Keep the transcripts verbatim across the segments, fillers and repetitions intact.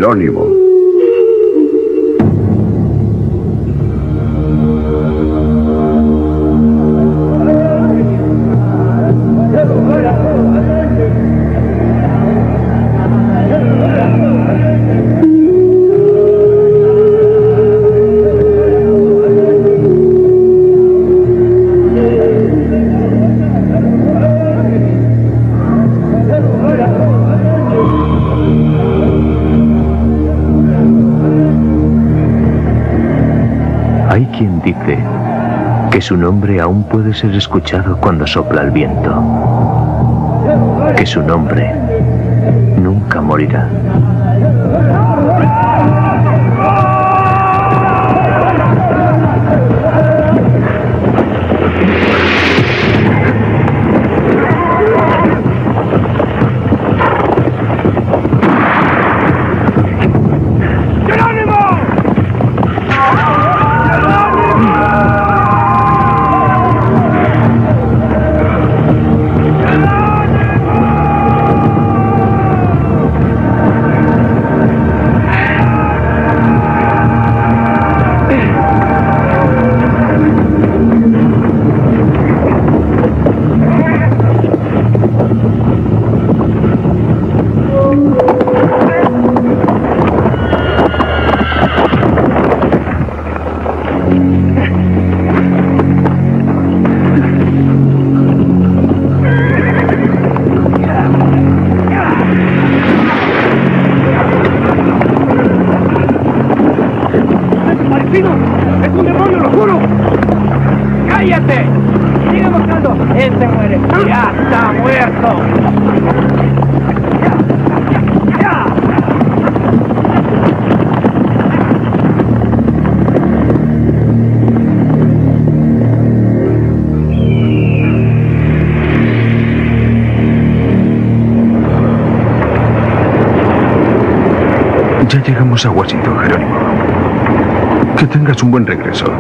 Jerónimo. Hay quien dice que su nombre aún puede ser escuchado cuando sopla el viento, que su nombre nunca morirá. Ya llegamos a Washington, Jerónimo. Que tengas un buen regreso.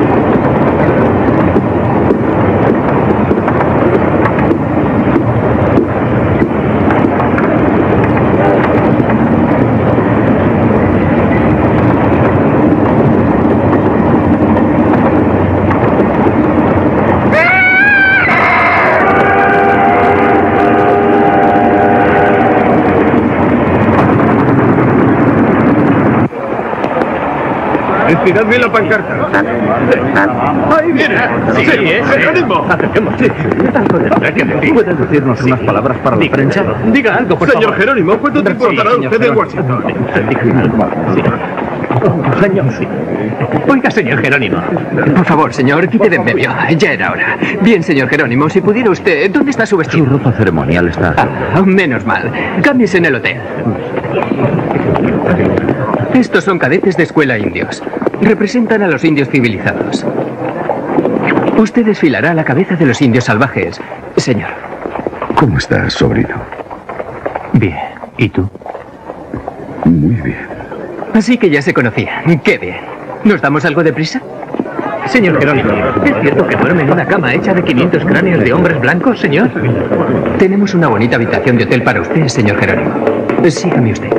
Estirad bien la pancarta. ¡Ahí viene! ¡Sí, sí, ¿eh? ¡Jerónimo! Acerquémonos. ¿Puede decirnos unas palabras para la prensa? Diga algo, por favor. Señor Jerónimo, ¿cuánto tiempo estará usted en Washington? Señor, sí. Oiga, señor Jerónimo. Por favor, señor, quite de en medio. Ya era hora. Bien, señor Jerónimo, si pudiera usted... ¿Dónde está su vestido? Su ropa ceremonial está... Ah, menos mal. Cámbiese en el hotel. Estos son cadetes de escuela indios. Representan a los indios civilizados. Usted desfilará a la cabeza de los indios salvajes, señor. ¿Cómo estás, sobrino? Bien. ¿Y tú? Muy bien. Así que ya se conocían. Qué bien. ¿Nos damos algo de prisa? Señor Jerónimo, ¿es cierto que duerme en una cama hecha de quinientos cráneos de hombres blancos, señor? Tenemos una bonita habitación de hotel para usted, señor Jerónimo. Sígame usted.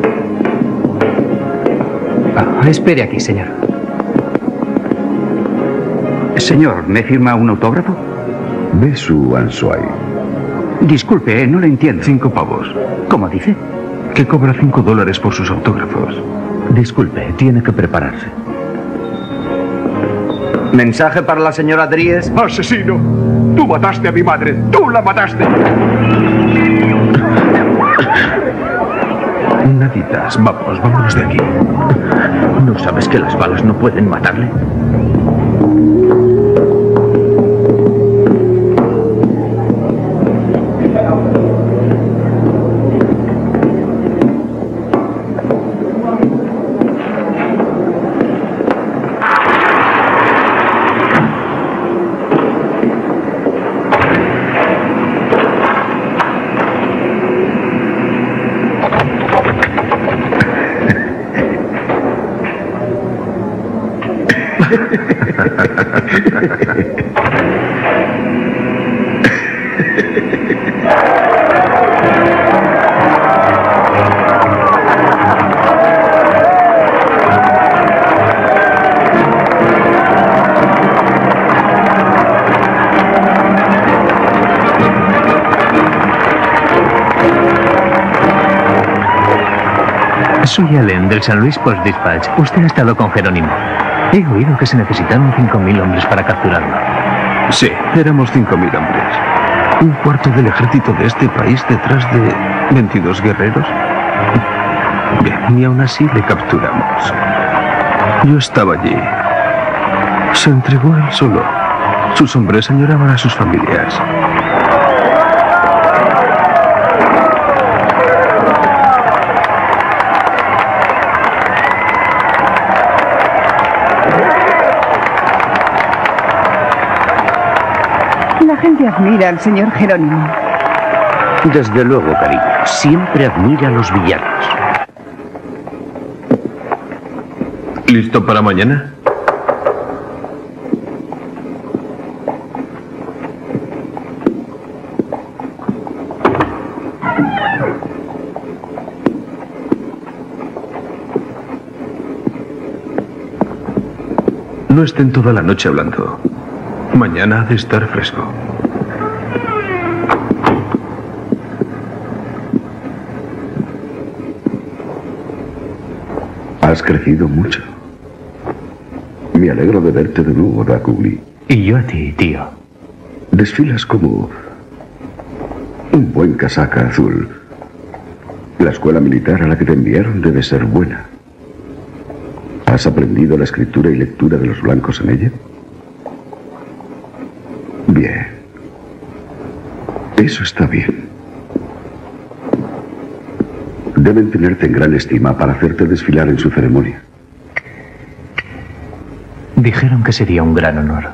Ah, espere aquí, señor. Señor, ¿me firma un autógrafo? Ve su Answai. Disculpe, no le entiendo. Cinco pavos. ¿Cómo dice? Que cobra cinco dólares por sus autógrafos. Disculpe, tiene que prepararse. ¿Mensaje para la señora Dries? ¡Asesino! ¡Tú mataste a mi madre! ¡Tú la mataste! Naditas, vamos, vámonos de aquí. ¿No sabes que las balas no pueden matarle? Soy Allen, del San Luis Post Dispatch. Usted ha estado con Jerónimo. He oído que se necesitaron cinco mil hombres para capturarlo. Sí, éramos cinco mil hombres. Un cuarto del ejército de este país detrás de veintidós guerreros. Bien, y aún así le capturamos. Yo estaba allí. Se entregó él solo. Sus hombres añoraban a sus familias. La gente admira al señor Jerónimo. Desde luego, cariño. Siempre admira a los villanos. ¿Listo para mañana? No estén toda la noche hablando. Mañana ha de estar fresco. Has crecido mucho. Me alegro de verte de nuevo, Draculi. Y yo a ti, tío. Desfilas como un buen casaca azul. La escuela militar a la que te enviaron debe ser buena. ¿Has aprendido la escritura y lectura de los blancos en ella? Bien. Eso está bien. Deben tenerte en gran estima para hacerte desfilar en su ceremonia. Dijeron que sería un gran honor.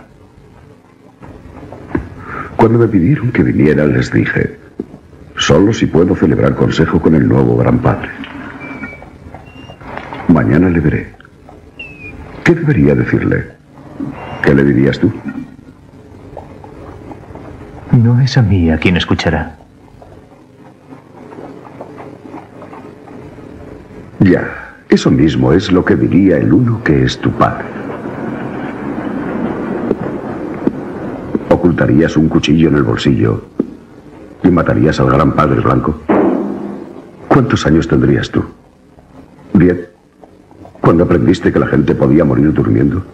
Cuando me pidieron que viniera, les dije, solo si puedo celebrar consejo con el nuevo gran padre. Mañana le veré. ¿Qué debería decirle? ¿Qué le dirías tú? No es a mí a quien escuchará. Ya, eso mismo es lo que diría el uno que es tu padre. ¿Ocultarías un cuchillo en el bolsillo y matarías al gran padre blanco? ¿Cuántos años tendrías tú? ¿Diez? ¿Cuando aprendiste que la gente podía morir durmiendo?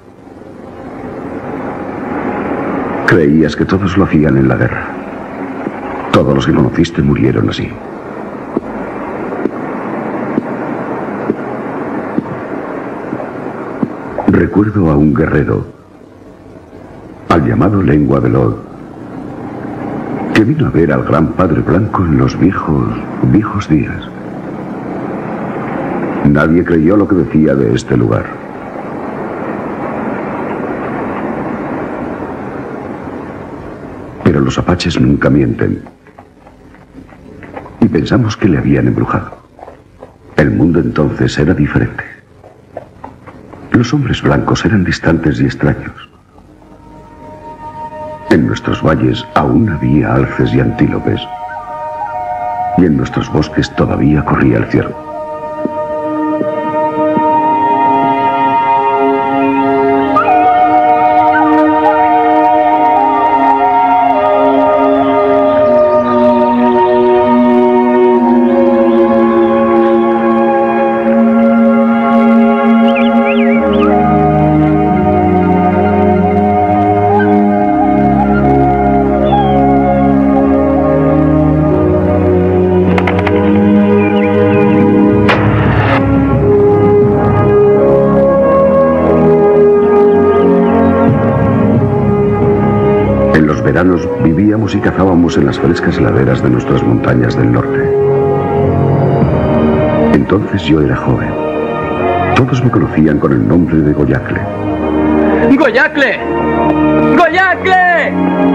Creías que todos lo hacían en la guerra. Todos los que conociste murieron así. Recuerdo a un guerrero, al llamado Lengua Veloz, que vino a ver al gran padre blanco en los viejos, viejos días. Nadie creyó lo que decía de este lugar. Pero los apaches nunca mienten. Y pensamos que le habían embrujado. El mundo entonces era diferente. Los hombres blancos eran distantes y extraños. En nuestros valles aún había alces y antílopes. Y en nuestros bosques todavía corría el ciervo. Vivíamos y cazábamos en las frescas laderas de nuestras montañas del norte. Entonces yo era joven. Todos me conocían con el nombre de Goyacle. ¡Goyacle! ¡Goyacle!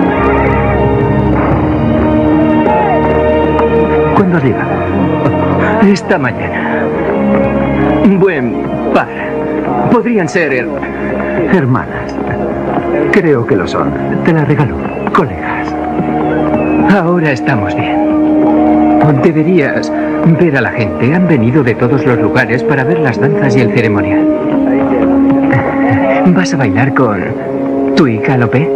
¿Cuándo has llegado? Esta mañana. Buen par. Podrían ser her hermanas. Creo que lo son. Te la regalo. Colegas. Ahora estamos bien. Deberías ver a la gente. Han venido de todos los lugares para ver las danzas y el ceremonial. ¿Vas a bailar con tu hija, López?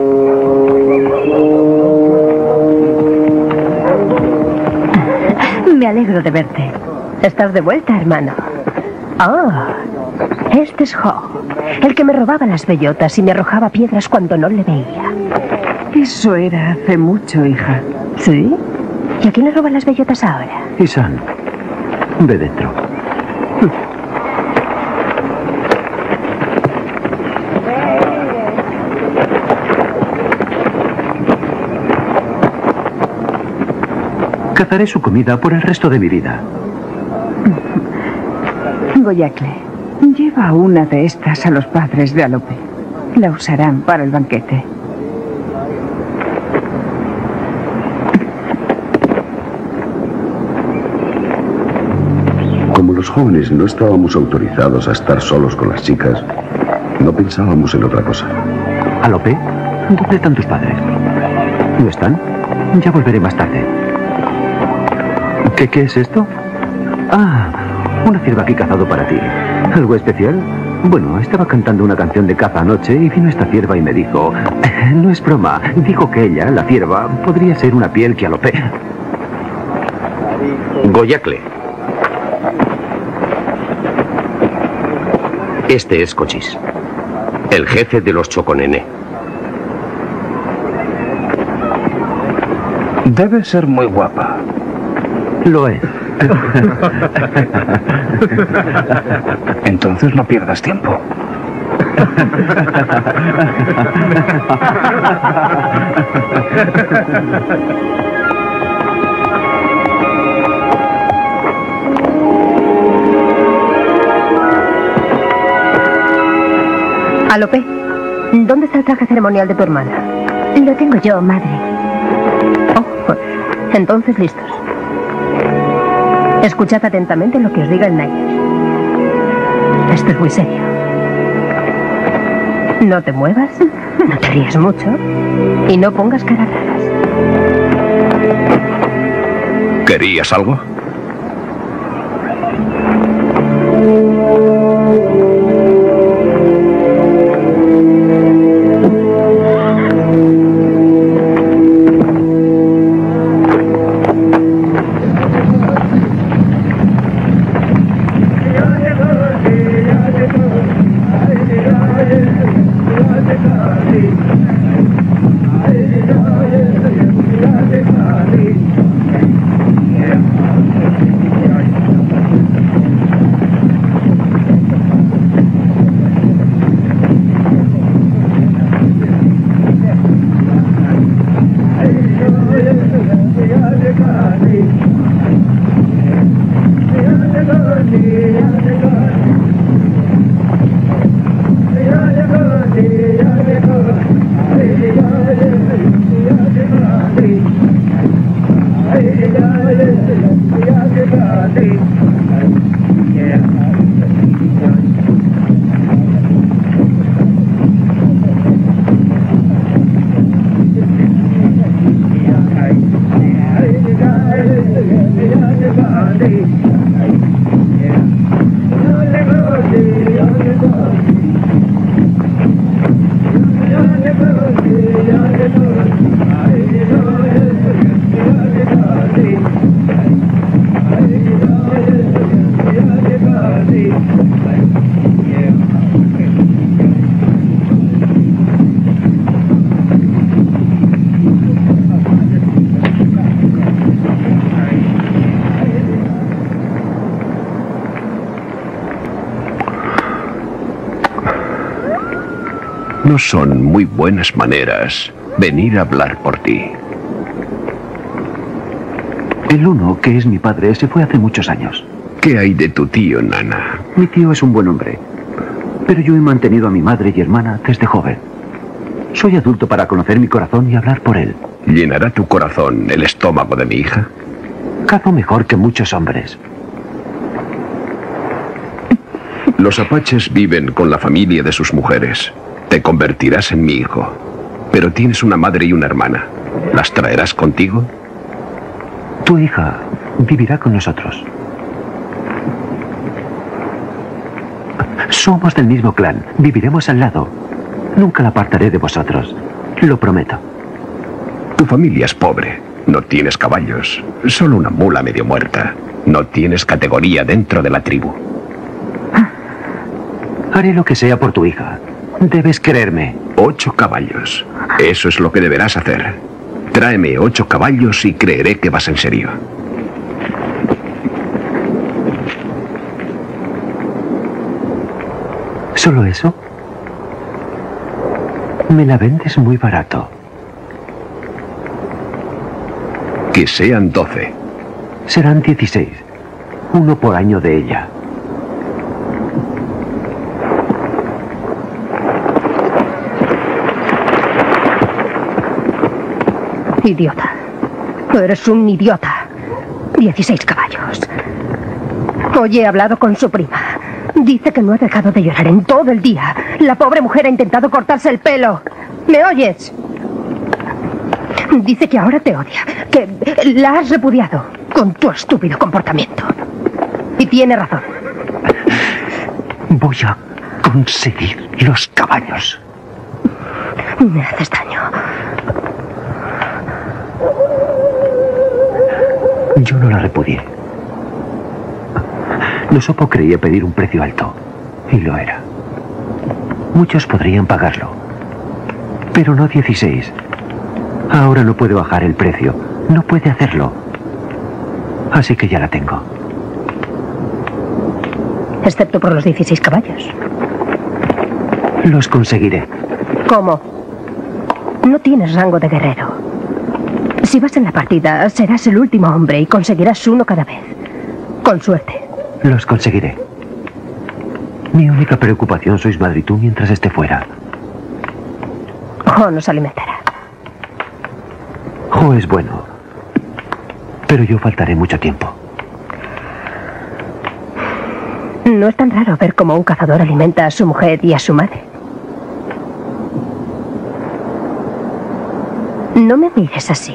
Me alegro de verte. ¿Estás de vuelta, hermano? Ah, este es Ho, el que me robaba las bellotas y me arrojaba piedras cuando no le veía. Eso era hace mucho, hija. ¿Sí? ¿Y a quién le roban las bellotas ahora? Isan, ve dentro. Cazaré su comida por el resto de mi vida. Goyacle, lleva una de estas a los padres de Alope. La usarán para el banquete. Como los jóvenes no estábamos autorizados a estar solos con las chicas, no pensábamos en otra cosa. ¿Alope? ¿Dónde están tus padres? ¿No están? Ya volveré más tarde. ¿Qué, qué es esto? Ah, una cierva que he cazado para ti. ¿Algo especial? Bueno, estaba cantando una canción de caza anoche y vino esta cierva y me dijo... No es broma, dijo que ella, la cierva, podría ser una piel que Alope. Goyacle. Este es Cochis, el jefe de los Choconene. Debe ser muy guapa. Lo es. Entonces no pierdas tiempo. Alope, ¿dónde está el traje ceremonial de tu hermana? Lo tengo yo, madre. Oh, entonces listos. Escuchad atentamente lo que os diga el Naides. Esto es muy serio. No te muevas, no te ríes mucho y no pongas caras raras. ¿Querías algo? No son muy buenas maneras venir a hablar por ti. El uno, que es mi padre, se fue hace muchos años. ¿Qué hay de tu tío, Nana? Mi tío es un buen hombre, pero yo he mantenido a mi madre y hermana desde joven. Soy adulto para conocer mi corazón y hablar por él. ¿Llenará tu corazón el estómago de mi hija? Cazo mejor que muchos hombres. Los apaches viven con la familia de sus mujeres. Te convertirás en mi hijo. Pero tienes una madre y una hermana. ¿Las traerás contigo? Tu hija vivirá con nosotros. Somos del mismo clan. Viviremos al lado. Nunca la apartaré de vosotros. Lo prometo. Tu familia es pobre. No tienes caballos. Solo una mula medio muerta. No tienes categoría dentro de la tribu. Haré lo que sea por tu hija. Debes creerme. Ocho caballos. Eso es lo que deberás hacer. Tráeme ocho caballos y creeré que vas en serio. ¿Solo eso? Me la vendes muy barato. Que sean doce. Serán dieciséis. Uno por año de ella. Idiota. Eres un idiota. Dieciséis caballos. Hoy he hablado con su prima. Dice que no ha dejado de llorar en todo el día. La pobre mujer ha intentado cortarse el pelo. ¿Me oyes? Dice que ahora te odia, que la has repudiado con tu estúpido comportamiento. Y tiene razón. Voy a conseguir los caballos. Me haces daño. Yo no la repudié. Nosopo creía pedir un precio alto, y lo era. Muchos podrían pagarlo, pero no dieciséis. Ahora no puede bajar el precio, no puede hacerlo. Así que ya la tengo. Excepto por los dieciséis caballos. Los conseguiré. ¿Cómo? No tienes rango de guerrero. Si vas en la partida, serás el último hombre y conseguirás uno cada vez. Con suerte. Los conseguiré. Mi única preocupación sois madre y tú mientras esté fuera. Jo nos alimentará. Jo es bueno. Pero yo faltaré mucho tiempo. No es tan raro ver cómo un cazador alimenta a su mujer y a su madre. No me mires así.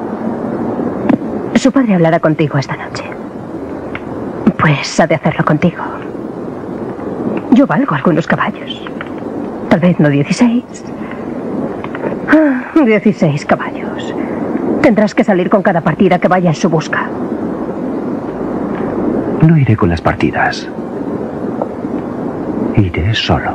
Su padre hablará contigo esta noche. Pues ha de hacerlo contigo. Yo valgo algunos caballos. Tal vez no dieciséis. Ah, dieciséis caballos. Tendrás que salir con cada partida que vaya en su busca. No iré con las partidas. Iré solo.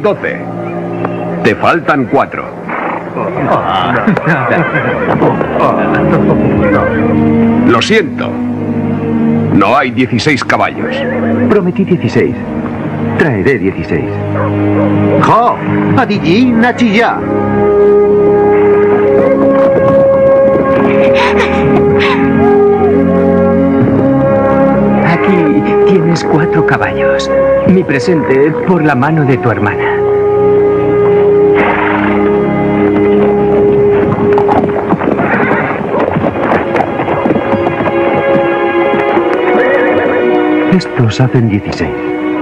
doce. Te faltan cuatro. Lo siento. No hay dieciséis caballos. Prometí dieciséis. Traeré dieciséis. ¡Jo! ¡Adillí Nachilla! Aquí tienes cuatro caballos. Mi presente por la mano de tu hermana. Estos hacen dieciséis.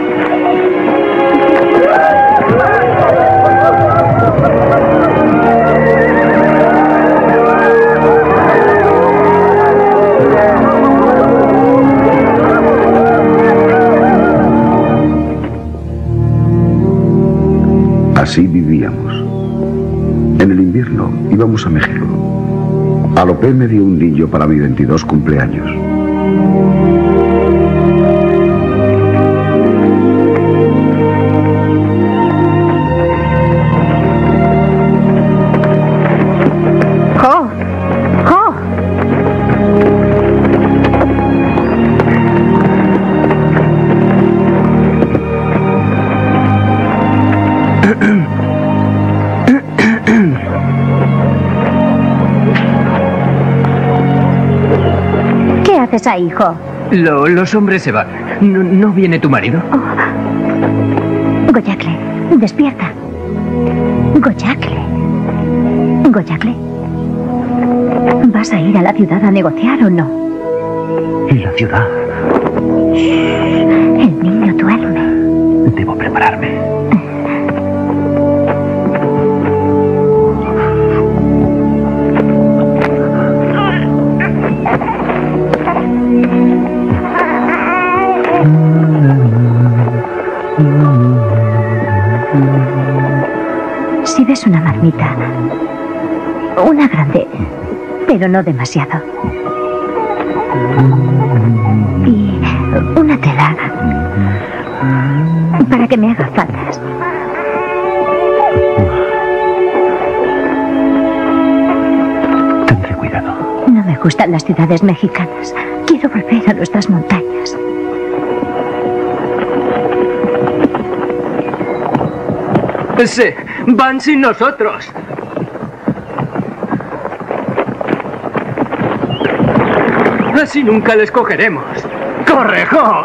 Así vivíamos. En el invierno íbamos a México. Alopé me dio un niño para mi veintidós cumpleaños. ¿Qué haces ahí, hijo? Lo, los hombres se van. ¿No, no viene tu marido? Oh. Goyacle, despierta. Goyacle. Goyacle. ¿Vas a ir a la ciudad a negociar o no? ¿La ciudad? El niño duerme. Debo prepararme. Si ves una marmita, una grande, pero no demasiado, y una tela para que me haga faldas. Tendré cuidado. No me gustan las ciudades mexicanas. Quiero volver a nuestras montañas. Sí, van sin nosotros. Así nunca les cogeremos. ¡Correjo!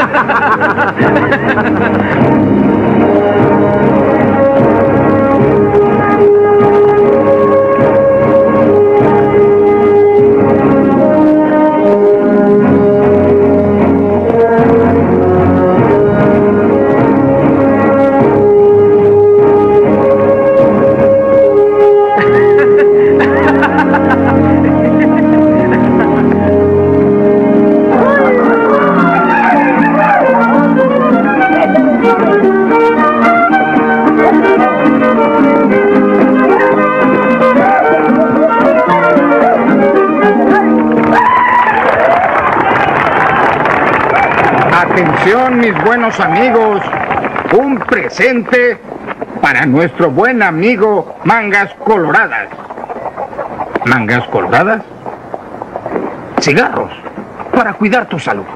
Atención, mis buenos amigos, un presente para nuestro buen amigo Mangas Coloradas. ¿Mangas Coloradas? Cigarros, para cuidar tu salud.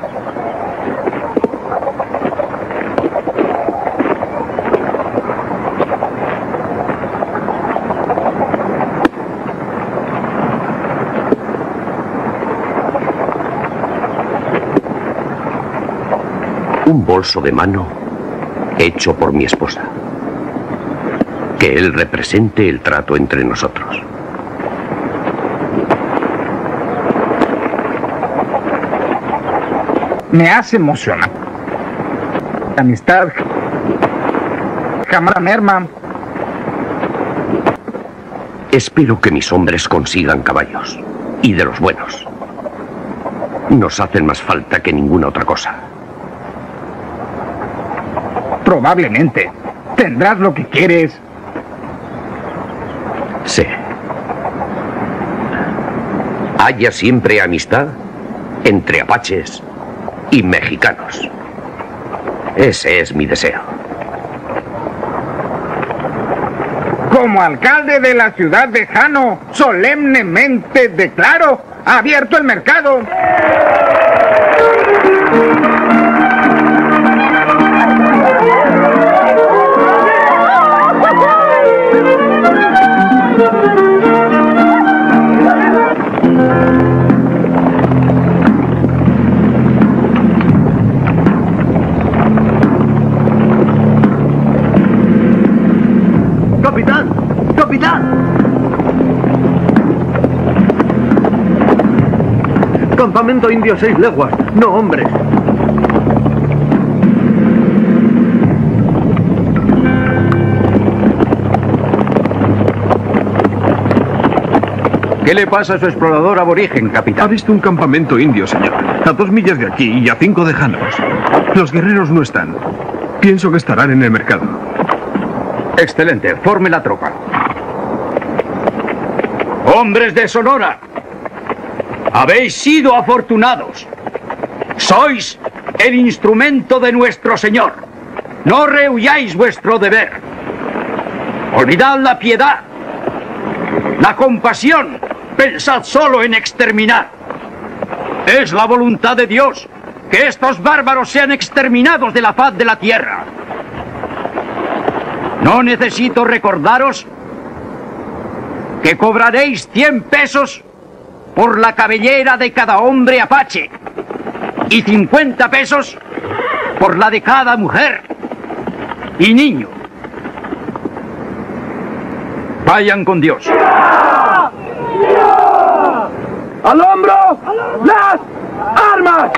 Un bolso de mano hecho por mi esposa. Que él represente el trato entre nosotros. Me hace emocionar. La amistad jamás merma. Espero que mis hombres consigan caballos. Y de los buenos. Nos hacen más falta que ninguna otra cosa. Probablemente. ¿Tendrás lo que quieres? Sí. Haya siempre amistad entre apaches y mexicanos. Ese es mi deseo. Como alcalde de la ciudad de Jano, solemnemente declaro abierto el mercado. ¡Capitán! ¡Capitán! Campamento indio seis leguas, no hombres. ¿Qué le pasa a su explorador aborigen, capitán? Ha visto un campamento indio, señor. A dos millas de aquí y a cinco de Janos. Los guerreros no están. Pienso que estarán en el mercado. Excelente. Forme la tropa. Hombres de Sonora, habéis sido afortunados. Sois el instrumento de nuestro Señor. No rehuyáis vuestro deber. Olvidad la piedad, la compasión. Pensad solo en exterminar. Es la voluntad de Dios que estos bárbaros sean exterminados de la faz de la tierra. No necesito recordaros que cobraréis cien pesos por la cabellera de cada hombre apache y cincuenta pesos por la de cada mujer y niño. Vayan con Dios. ¡Al hombro! ¡Las armas!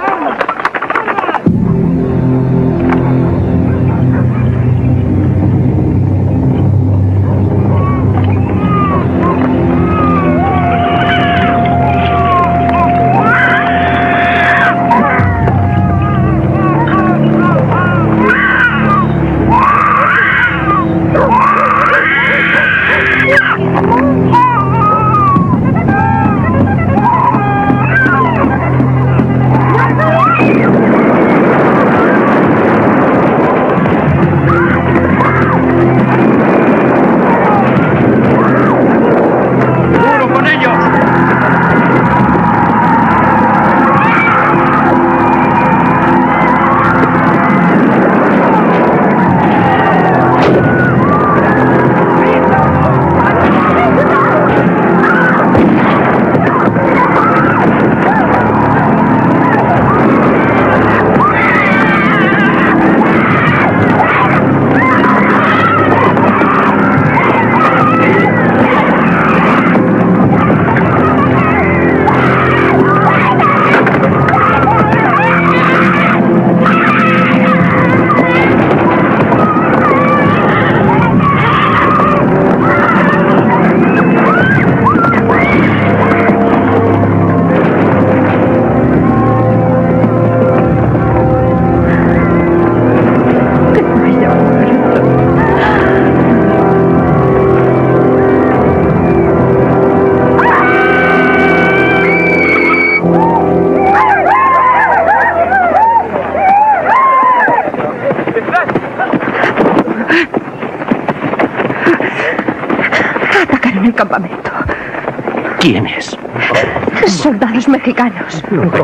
Atacaron el campamento. ¿Quiénes? Soldados mexicanos.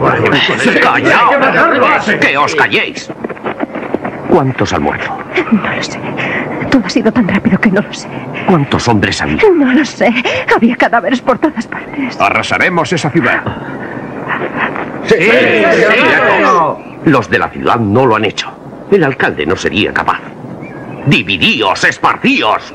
¡Callaos! ¡Que os calléis! ¿Cuántos han muerto? No lo sé. Todo ha sido tan rápido que no lo sé. ¿Cuántos hombres había? No lo sé. Había cadáveres por todas partes. Arrasaremos esa ciudad. Sí, sí, sí, sí. Los de la ciudad no lo han hecho. El alcalde no sería capaz. ¡Dividíos, esparcíos!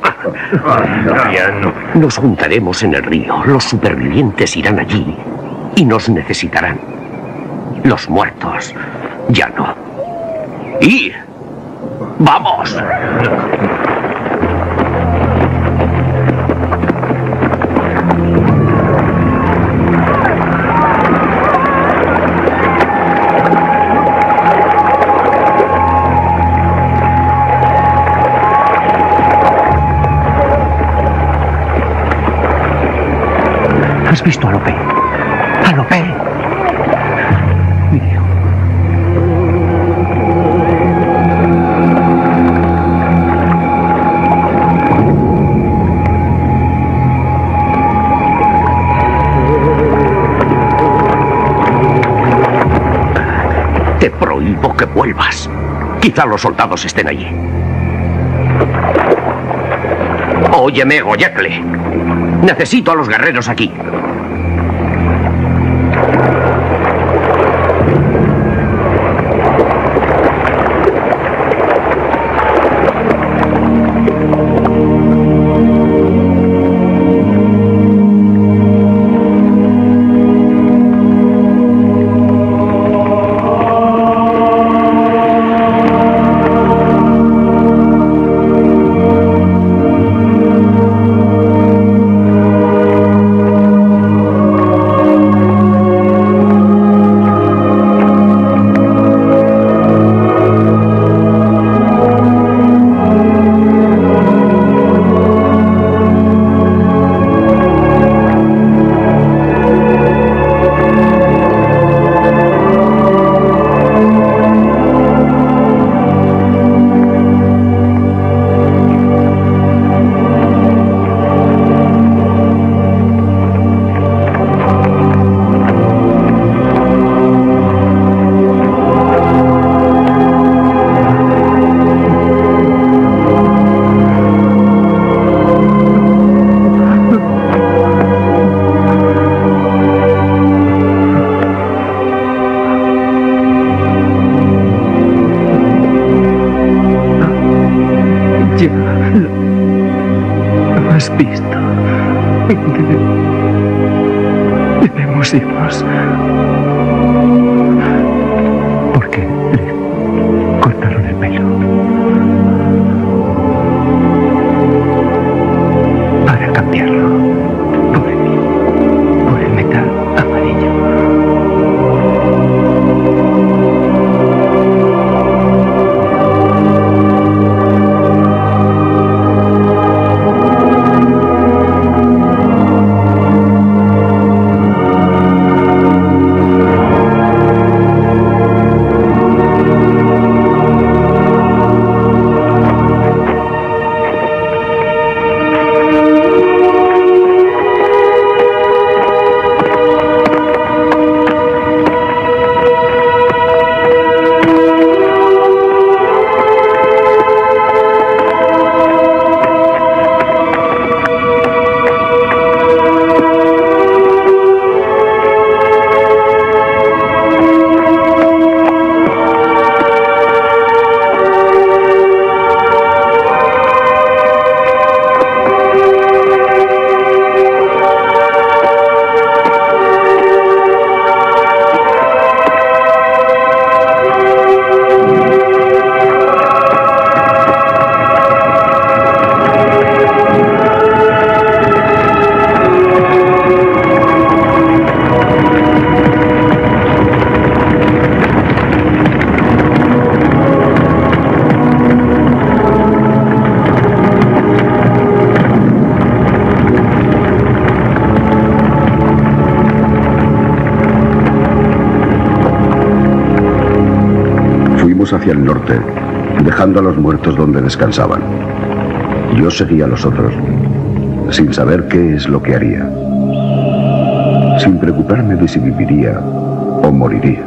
Nos juntaremos en el río. Los supervivientes irán allí y nos necesitarán. Los muertos ya no. ¡Ir! ¡Vamos! ¿Has visto a Lope? ¡A Lope! que vuelvas. Quizá los soldados estén allí. Óyeme, Goyekle. Necesito a los guerreros aquí. has visto. Debemos irnos. ¿Por qué le cortaron el pelo? Para cambiarlo por el, por el metal amarillo. Hacia el norte, dejando a los muertos donde descansaban. Yo seguía a los otros, sin saber qué es lo que haría, sin preocuparme de si viviría o moriría.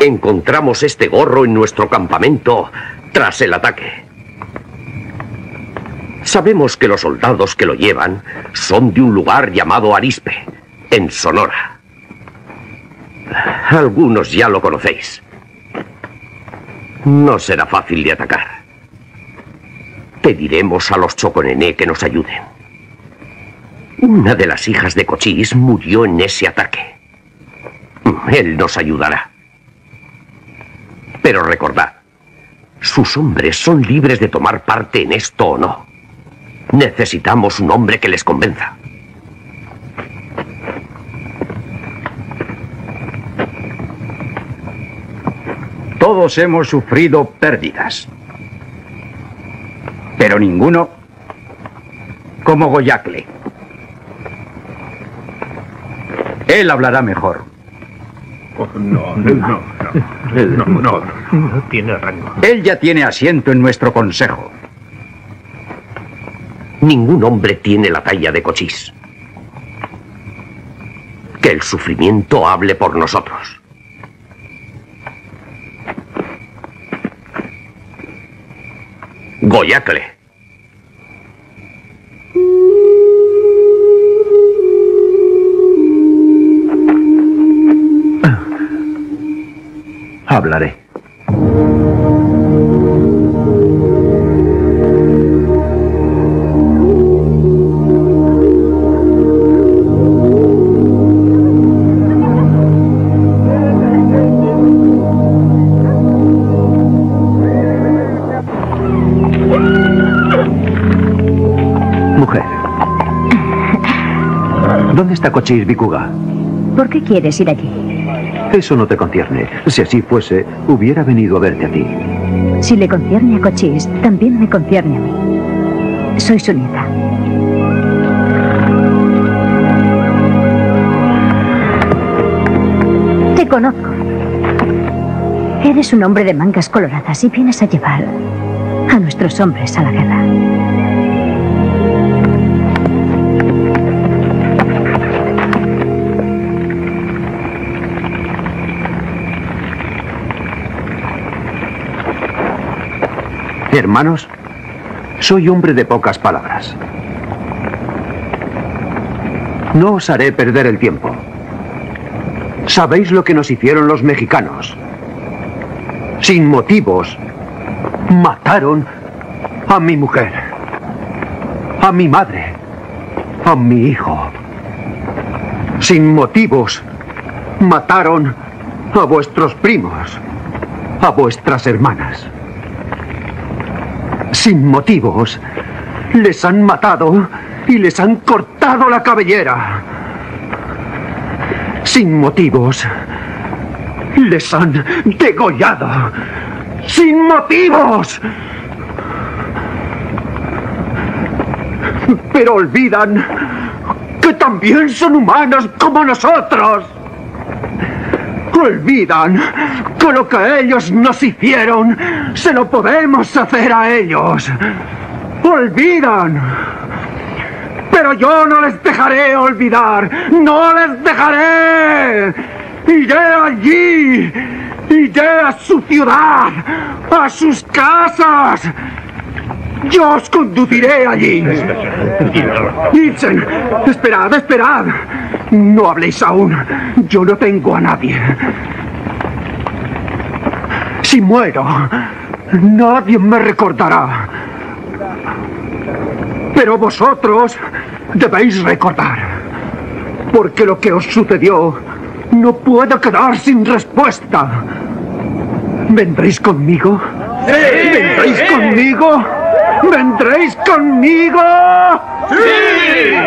Encontramos este gorro en nuestro campamento tras el ataque. Sabemos que los soldados que lo llevan son de un lugar llamado Arispe, en Sonora. Algunos ya lo conocéis. No será fácil de atacar. Pediremos a los Choconené que nos ayuden. Una de las hijas de Cochís murió en ese ataque. Él nos ayudará. Pero recordad, sus hombres son libres de tomar parte en esto o no. Necesitamos un hombre que les convenza. Todos hemos sufrido pérdidas, pero ninguno como Goyacle. Él hablará mejor. Oh, no, no, no, no, no, no, no tiene rango. Él ya tiene asiento en nuestro consejo. Ningún hombre tiene la talla de Cochís. Que el sufrimiento hable por nosotros. Goyacle. Hablaré. Mujer. ¿Dónde está Cochís Bikuga? ¿Por qué quieres ir allí? Eso no te concierne. Si así fuese, hubiera venido a verte a ti. Si le concierne a Cochís, también me concierne a mí. Soy su nieta. Te conozco. Eres un hombre de mangas coloradas y vienes a llevar a nuestros hombres a la guerra. Hermanos, soy hombre de pocas palabras. No os haré perder el tiempo. ¿Sabéis lo que nos hicieron los mexicanos? Sin motivos, mataron a mi mujer, a mi madre, a mi hijo. Sin motivos, mataron a vuestros primos, a vuestras hermanas. Sin motivos, les han matado y les han cortado la cabellera. Sin motivos, les han degollado. ¡Sin motivos! Pero olvidan que también son humanos como nosotros. Olvidan que lo que ellos nos hicieron se lo podemos hacer a ellos. Olvidan. Pero yo no les dejaré olvidar. ¡No les dejaré! Iré allí. Iré a su ciudad. A sus casas. Yo os conduciré allí. Ibsen, esperad, esperad. No habléis aún. Yo no tengo a nadie. Si muero, nadie me recordará. Pero vosotros debéis recordar. Porque lo que os sucedió no puede quedar sin respuesta. ¿Vendréis conmigo? ¡Sí! ¿Vendréis ¡Sí! conmigo? ¿Vendréis conmigo? ¡Sí!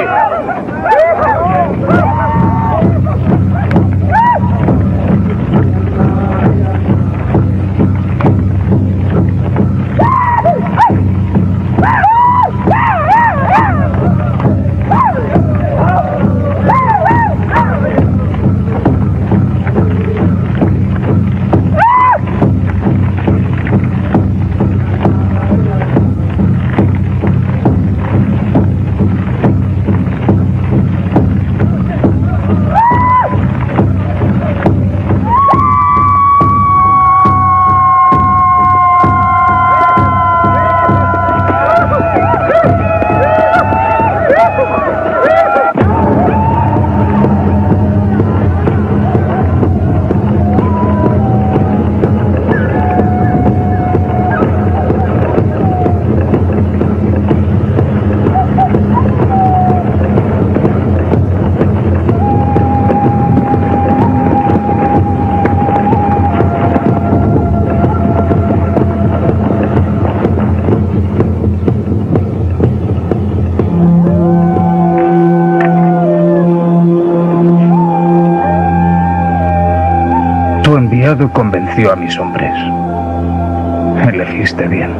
enviado convenció a mis hombres. Elegiste bien.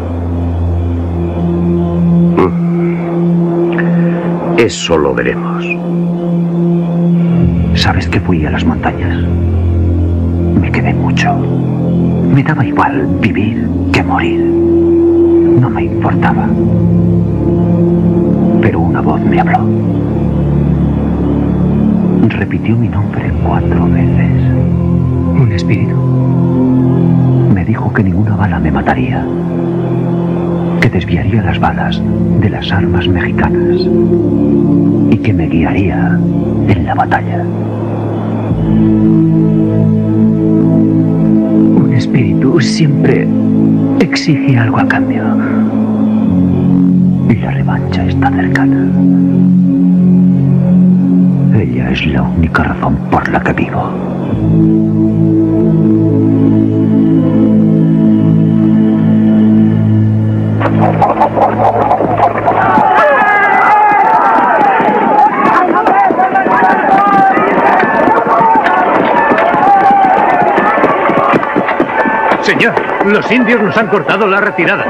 Eso lo veremos. ¿Sabes que fui a las montañas? Me quedé mucho. Me daba igual vivir que morir. No me importaba. Pero una voz me habló. Repitió mi nombre cuatro veces. ¿Un espíritu? Me dijo que ninguna bala me mataría. Que desviaría las balas de las armas mexicanas. Y que me guiaría en la batalla. Un espíritu siempre exige algo a cambio. Y la revancha está cercana. Ella es la única razón por la que vivo. Señor, los indios nos han cortado la retirada.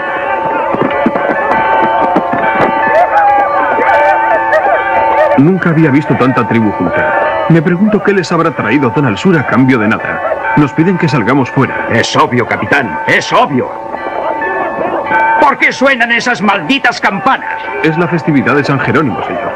Nunca había visto tanta tribu junta. Me pregunto qué les habrá traído tan al sur a cambio de nada. Nos piden que salgamos fuera. Es obvio, capitán, es obvio. ¿Por qué suenan esas malditas campanas? Es la festividad de San Jerónimo, señor.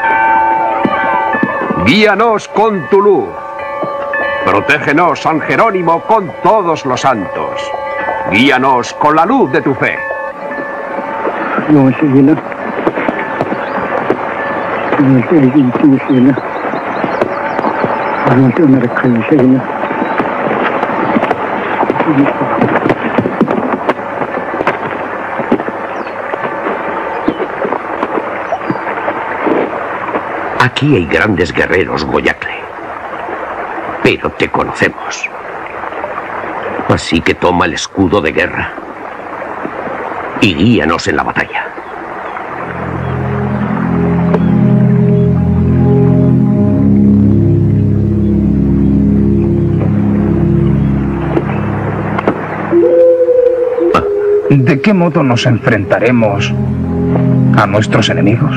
Guíanos con tu luz. Protégenos, San Jerónimo, con todos los santos. Guíanos con la luz de tu fe. No, señor. Aquí hay grandes guerreros, Goyacle. Pero te conocemos. Así que toma el escudo de guerra y guíanos en la batalla. ¿De qué modo nos enfrentaremos a nuestros enemigos?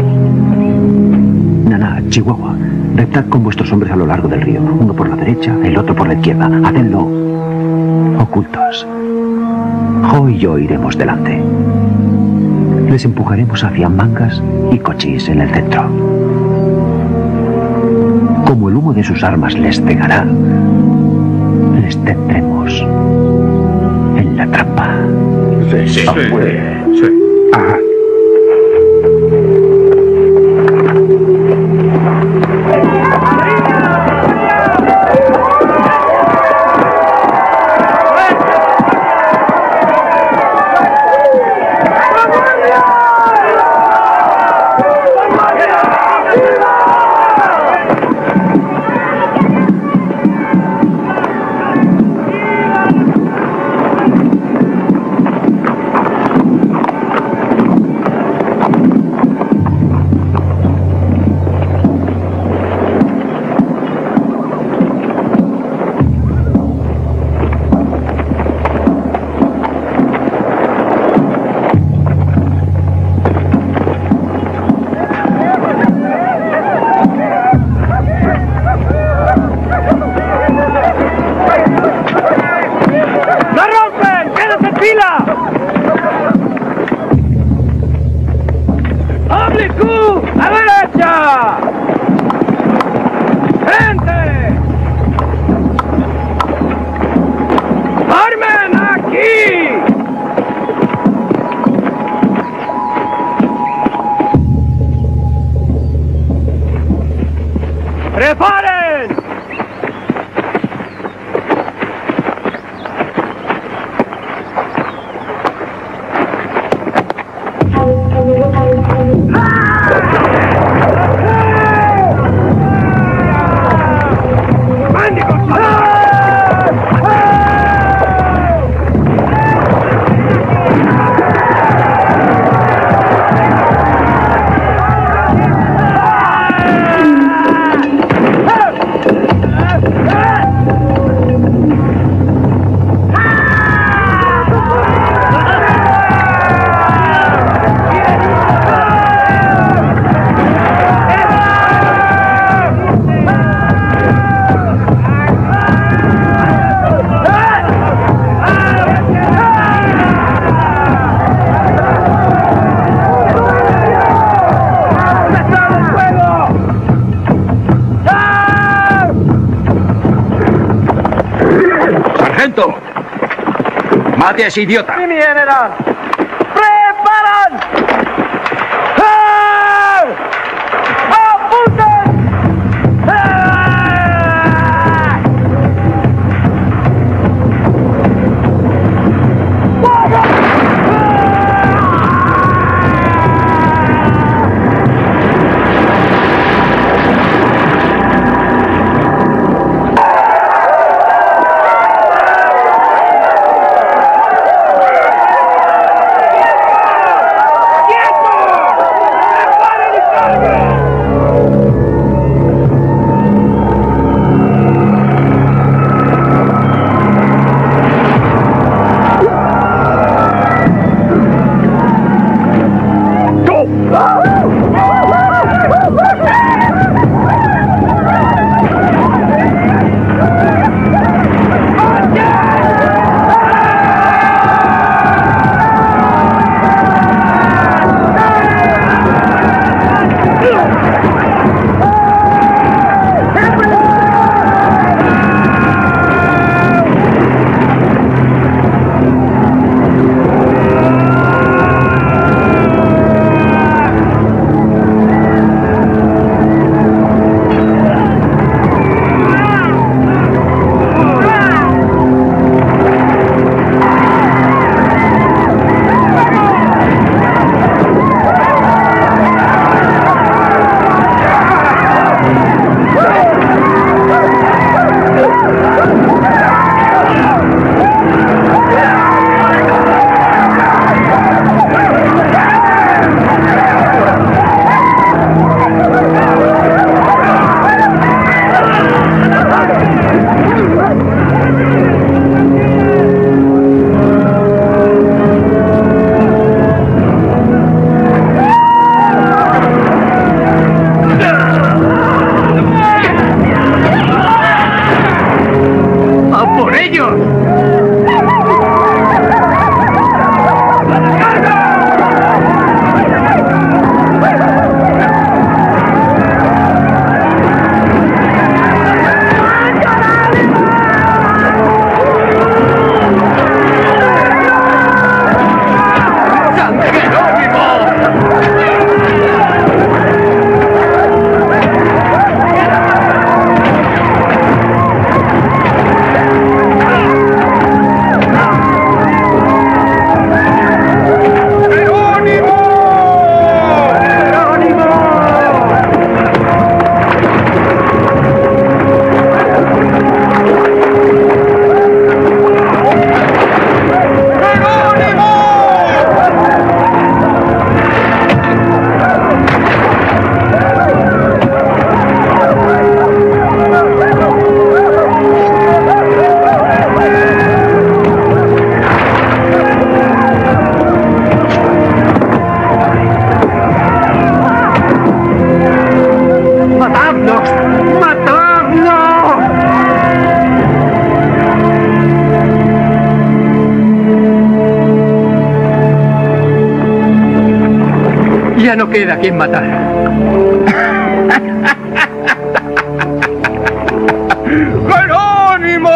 Naná, Chihuahua, reptad con vuestros hombres a lo largo del río. Uno por la derecha, el otro por la izquierda. Hacedlo ocultos. Jo y yo iremos delante. Les empujaremos hacia Mangas y Cochís en el centro. Como el humo de sus armas les cegará, les tendremos en la trampa. Sí, sí, Ah, sí. pues, sí. Ajá. movimiento! ¡Mate a ese idiota! ¡Sí, mi general! ¡Preparan! ¡Ah! ¡Apunten! ¡Ah! Ya no queda quien matar. ¡Jerónimo!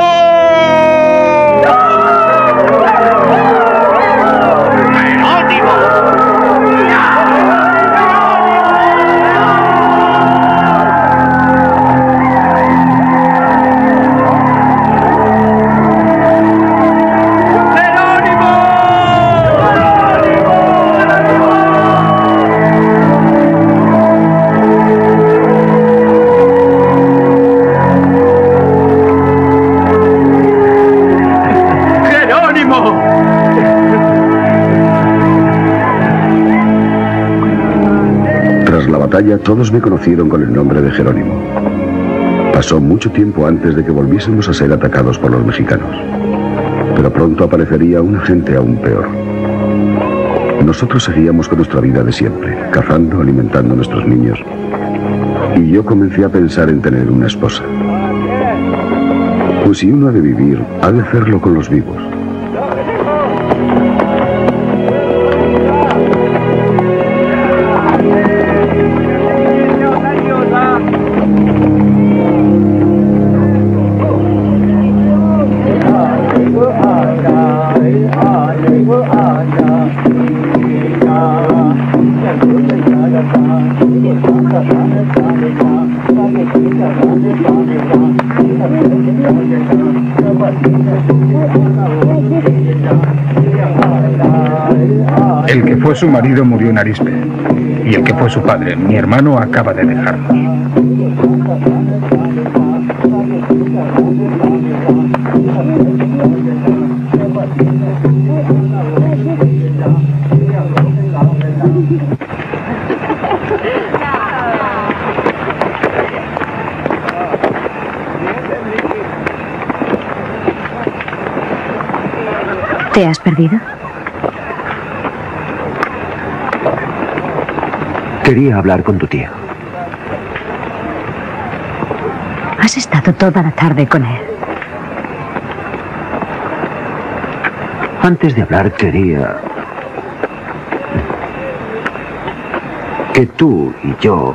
Todos me conocieron con el nombre de Jerónimo. Pasó mucho tiempo antes de que volviésemos a ser atacados por los mexicanos. Pero pronto aparecería un agente aún peor. Nosotros seguíamos con nuestra vida de siempre, cazando, alimentando a nuestros niños. Y yo comencé a pensar en tener una esposa. Pues si uno ha de vivir, ha de hacerlo con los vivos. El que fue su marido murió en Arispe. Y el que fue su padre, mi hermano, acaba de dejarnos. ¿Te has perdido? Quería hablar con tu tío. Has estado toda la tarde con él. Antes de hablar quería que tú y yo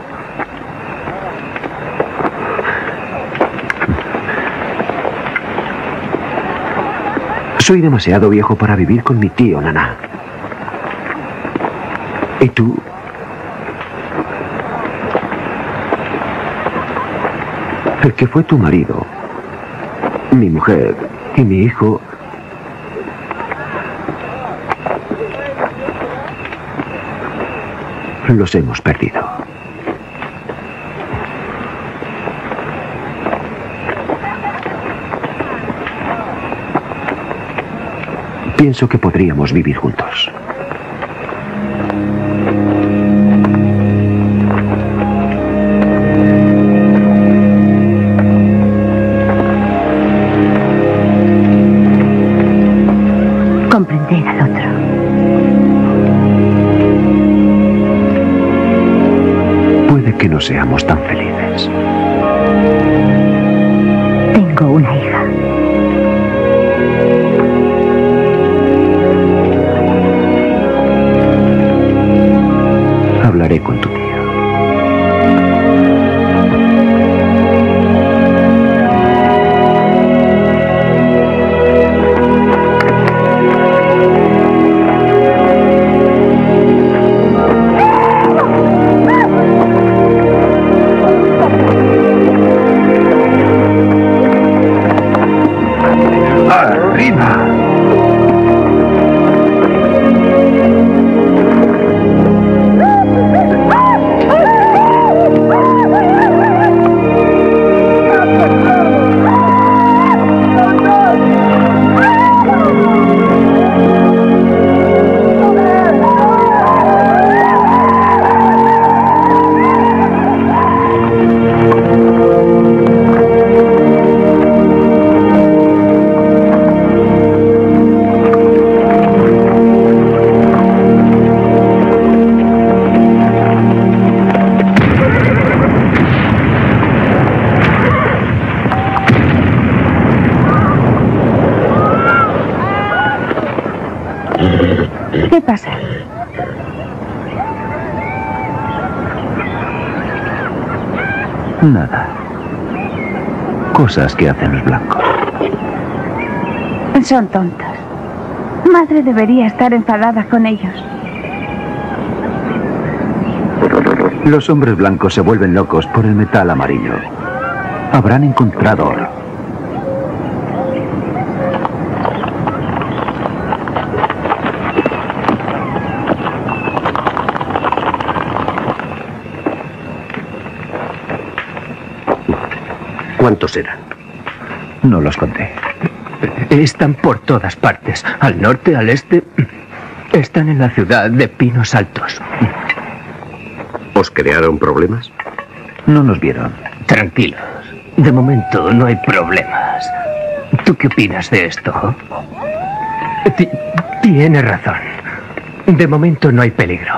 soy demasiado viejo para vivir con mi tío, Nana. ¿Y tú? El que fue tu marido, mi mujer y mi hijo los hemos perdido. Pienso que podríamos vivir juntos. Comprender al otro. Puede que no seamos tan felices. Tengo una hija. Hablaré con tu tío. ¿Qué pasa? Nada. Cosas que hacen los blancos. Son tontos. Madre debería estar enfadada con ellos. Los hombres blancos se vuelven locos por el metal amarillo. Habrán encontrado oro. ¿Cuántos eran? No los conté. Están por todas partes. Al norte, al este. Están en la ciudad de Pinos Altos. ¿Os crearon problemas? No nos vieron. Tranquilos. De momento no hay problemas. ¿Tú qué opinas de esto? T- Tienes razón. De momento no hay peligro.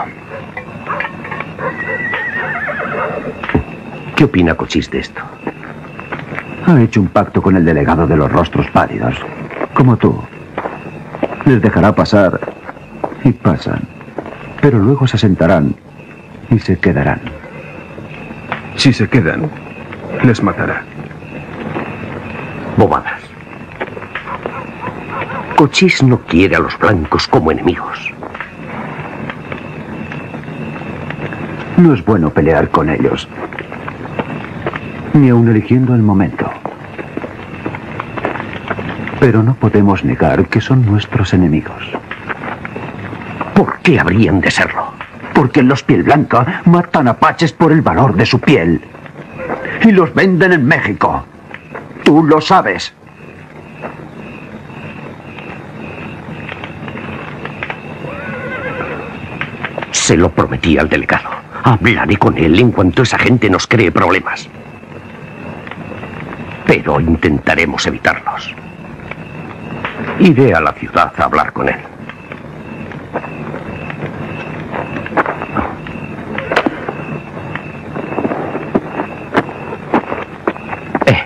¿Qué opina Cochise de esto? Ha hecho un pacto con el delegado de los rostros pálidos, como tú. Les dejará pasar y pasan, pero luego se sentarán y se quedarán. Si se quedan, les matará. Bobadas. Cochise no quiere a los blancos como enemigos. No es bueno pelear con ellos, ni aun eligiendo el momento. Pero no podemos negar que son nuestros enemigos. ¿Por qué habrían de serlo? Porque los piel blanca matan apaches por el valor de su piel. Y los venden en México. Tú lo sabes. Se lo prometí al delegado. Hablaré con él en cuanto esa gente nos cree problemas. Pero intentaremos evitarlos. Iré a la ciudad a hablar con él. Eh.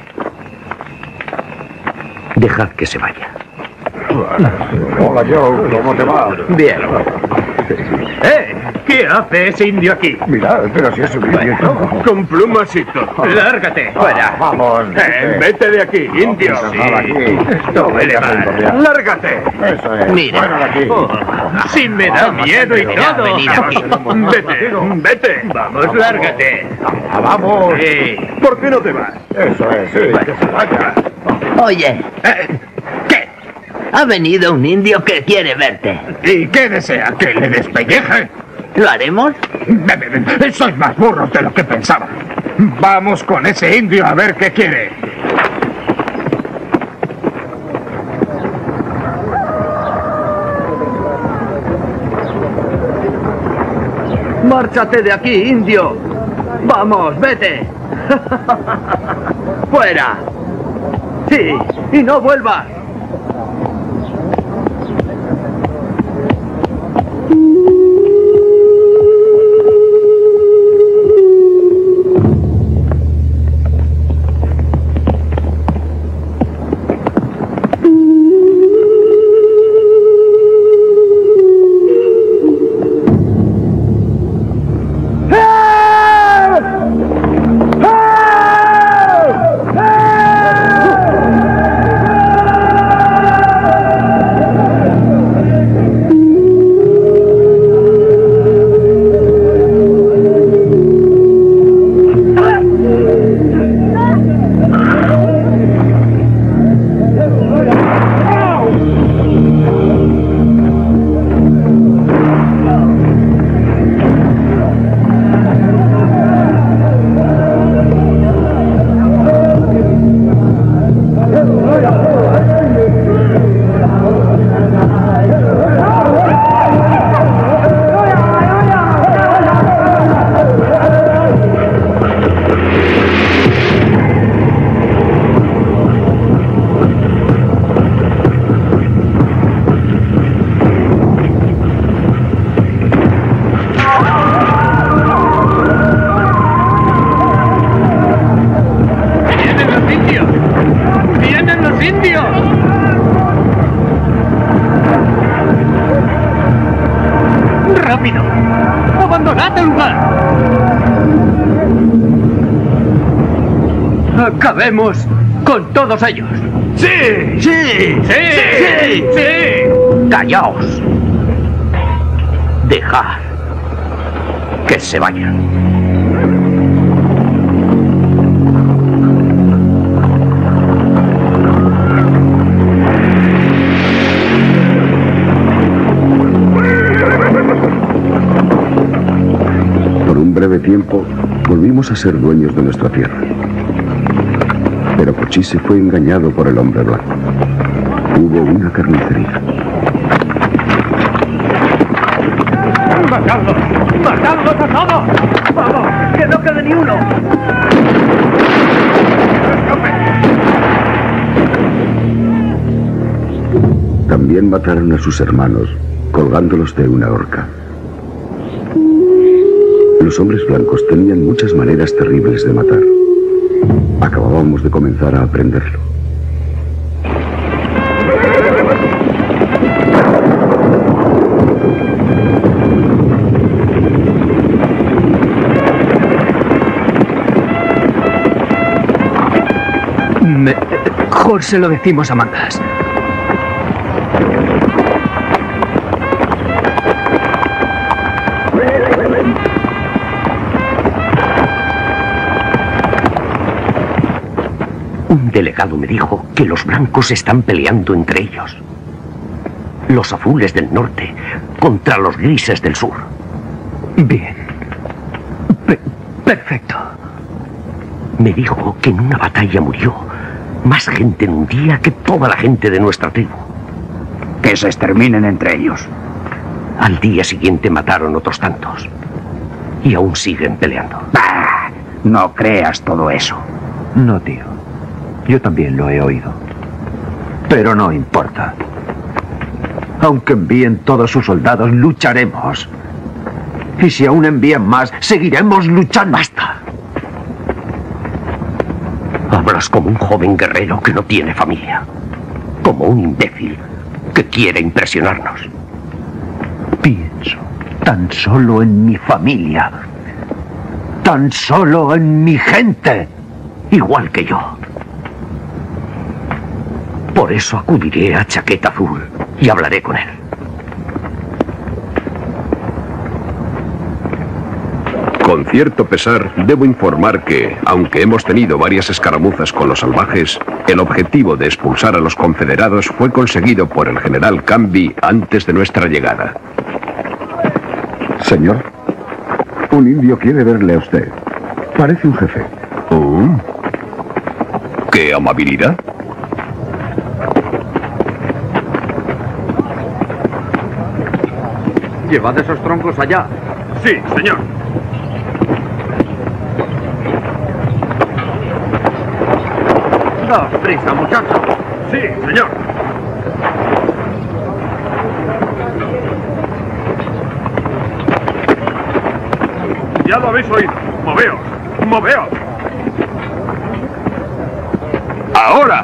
Dejad que se vaya. Hola, Joe. ¿Cómo te va? Bien. ¡Eh! ¿Qué hace ese indio aquí? Mira, pero si es un indio y todo. Con plumas y todo. ¡Lárgate! ¡Fuera! Vamos. Eh, ¡Vete de aquí, indio! Sí. Esto huele mal. ¡Lárgate! Eso es. Mira. Fuera de aquí. Oh, ¡sí me da miedo y todo! venir aquí. ¡Vete! ¡Vete! ¡Vamos, lárgate! Ah, vamos. Sí. ¿Por qué no te vas? Eso es, sí, que se vaya. Oye, ¿Qué? ha venido un indio que quiere verte. ¿Y qué desea? ¿Que le despelleje? ¿Lo haremos? Sois más burros de lo que pensaba. Vamos con ese indio a ver qué quiere. ¡Márchate de aquí, indio! ¡Vamos, vete! ¡Fuera! ¡Sí! ¡Y no vuelvas! ¡Rápido! ¡Abandonad el lugar! ¡Acabemos con todos ellos! ¡Sí! ¡Sí! ¡Sí! ¡Sí! ¡Sí! ¡Callaos! Dejad que se vayan. Breve tiempo, volvimos a ser dueños de nuestra tierra. Pero Cochise fue engañado por el hombre blanco. Hubo una carnicería. ¡Matadlos! ¡Matadlos a todos! ¡Vamos! ¡Que no quede ni uno! También mataron a sus hermanos, colgándolos de una horca. Los hombres blancos tenían muchas maneras terribles de matar. Acabábamos de comenzar a aprenderlo. Mejor se lo decimos a Mangas. Un delegado me dijo que los blancos están peleando entre ellos. Los azules del norte contra los grises del sur. Bien. Pe- perfecto. Me dijo que en una batalla murió más gente en un día que toda la gente de nuestra tribu. Que se exterminen entre ellos. Al día siguiente mataron otros tantos. Y aún siguen peleando. Bah, no creas todo eso. No, tío. Yo también lo he oído. Pero no importa. Aunque envíen todos sus soldados, lucharemos. Y si aún envían más, seguiremos luchando. ¡Basta! Hablas como un joven guerrero que no tiene familia. Como un imbécil que quiere impresionarnos. Pienso tan solo en mi familia. Tan solo en mi gente. Igual que yo. Por eso acudiré a Chaqueta Azul y hablaré con él. Con cierto pesar, debo informar que, aunque hemos tenido varias escaramuzas con los salvajes, el objetivo de expulsar a los confederados fue conseguido por el general Canby antes de nuestra llegada. Señor, un indio quiere verle a usted. Parece un jefe. Oh. ¿Qué amabilidad? Llevad esos troncos allá. Sí, señor. Daos prisa, muchachos. Sí, señor. Ya lo habéis oído. Moveos. Moveos. ¡Ahora!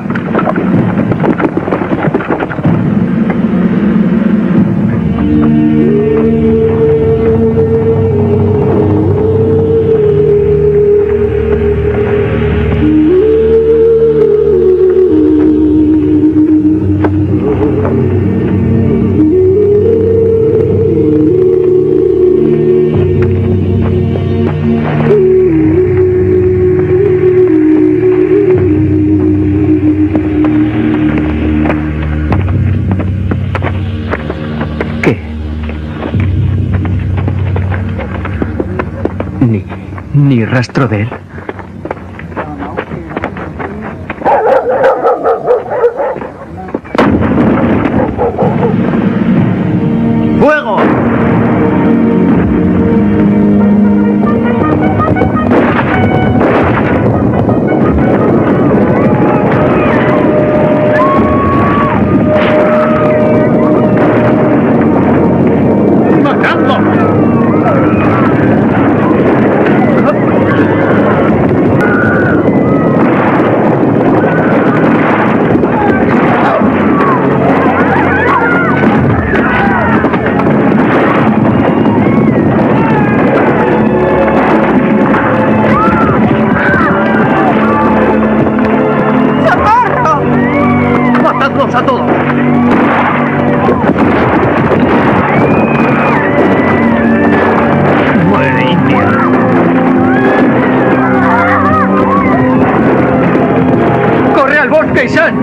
Ni rastro de él. ¡Fuego! a todos. Muere, indio. ¡Corre al bosque, Isan!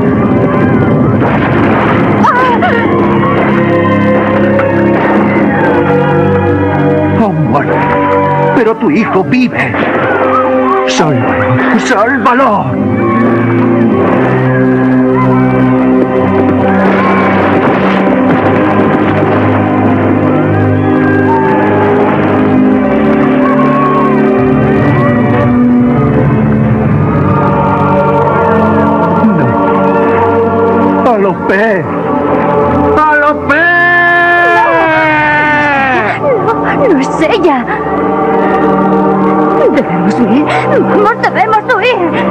¡Oh, muerte! ¡Pero tu hijo vive! ¡Sálvalo! ¡Sálvalo! ¡Alopé! ¡Alopé! No, no es ella. Debemos huir. Vamos, debemos huir.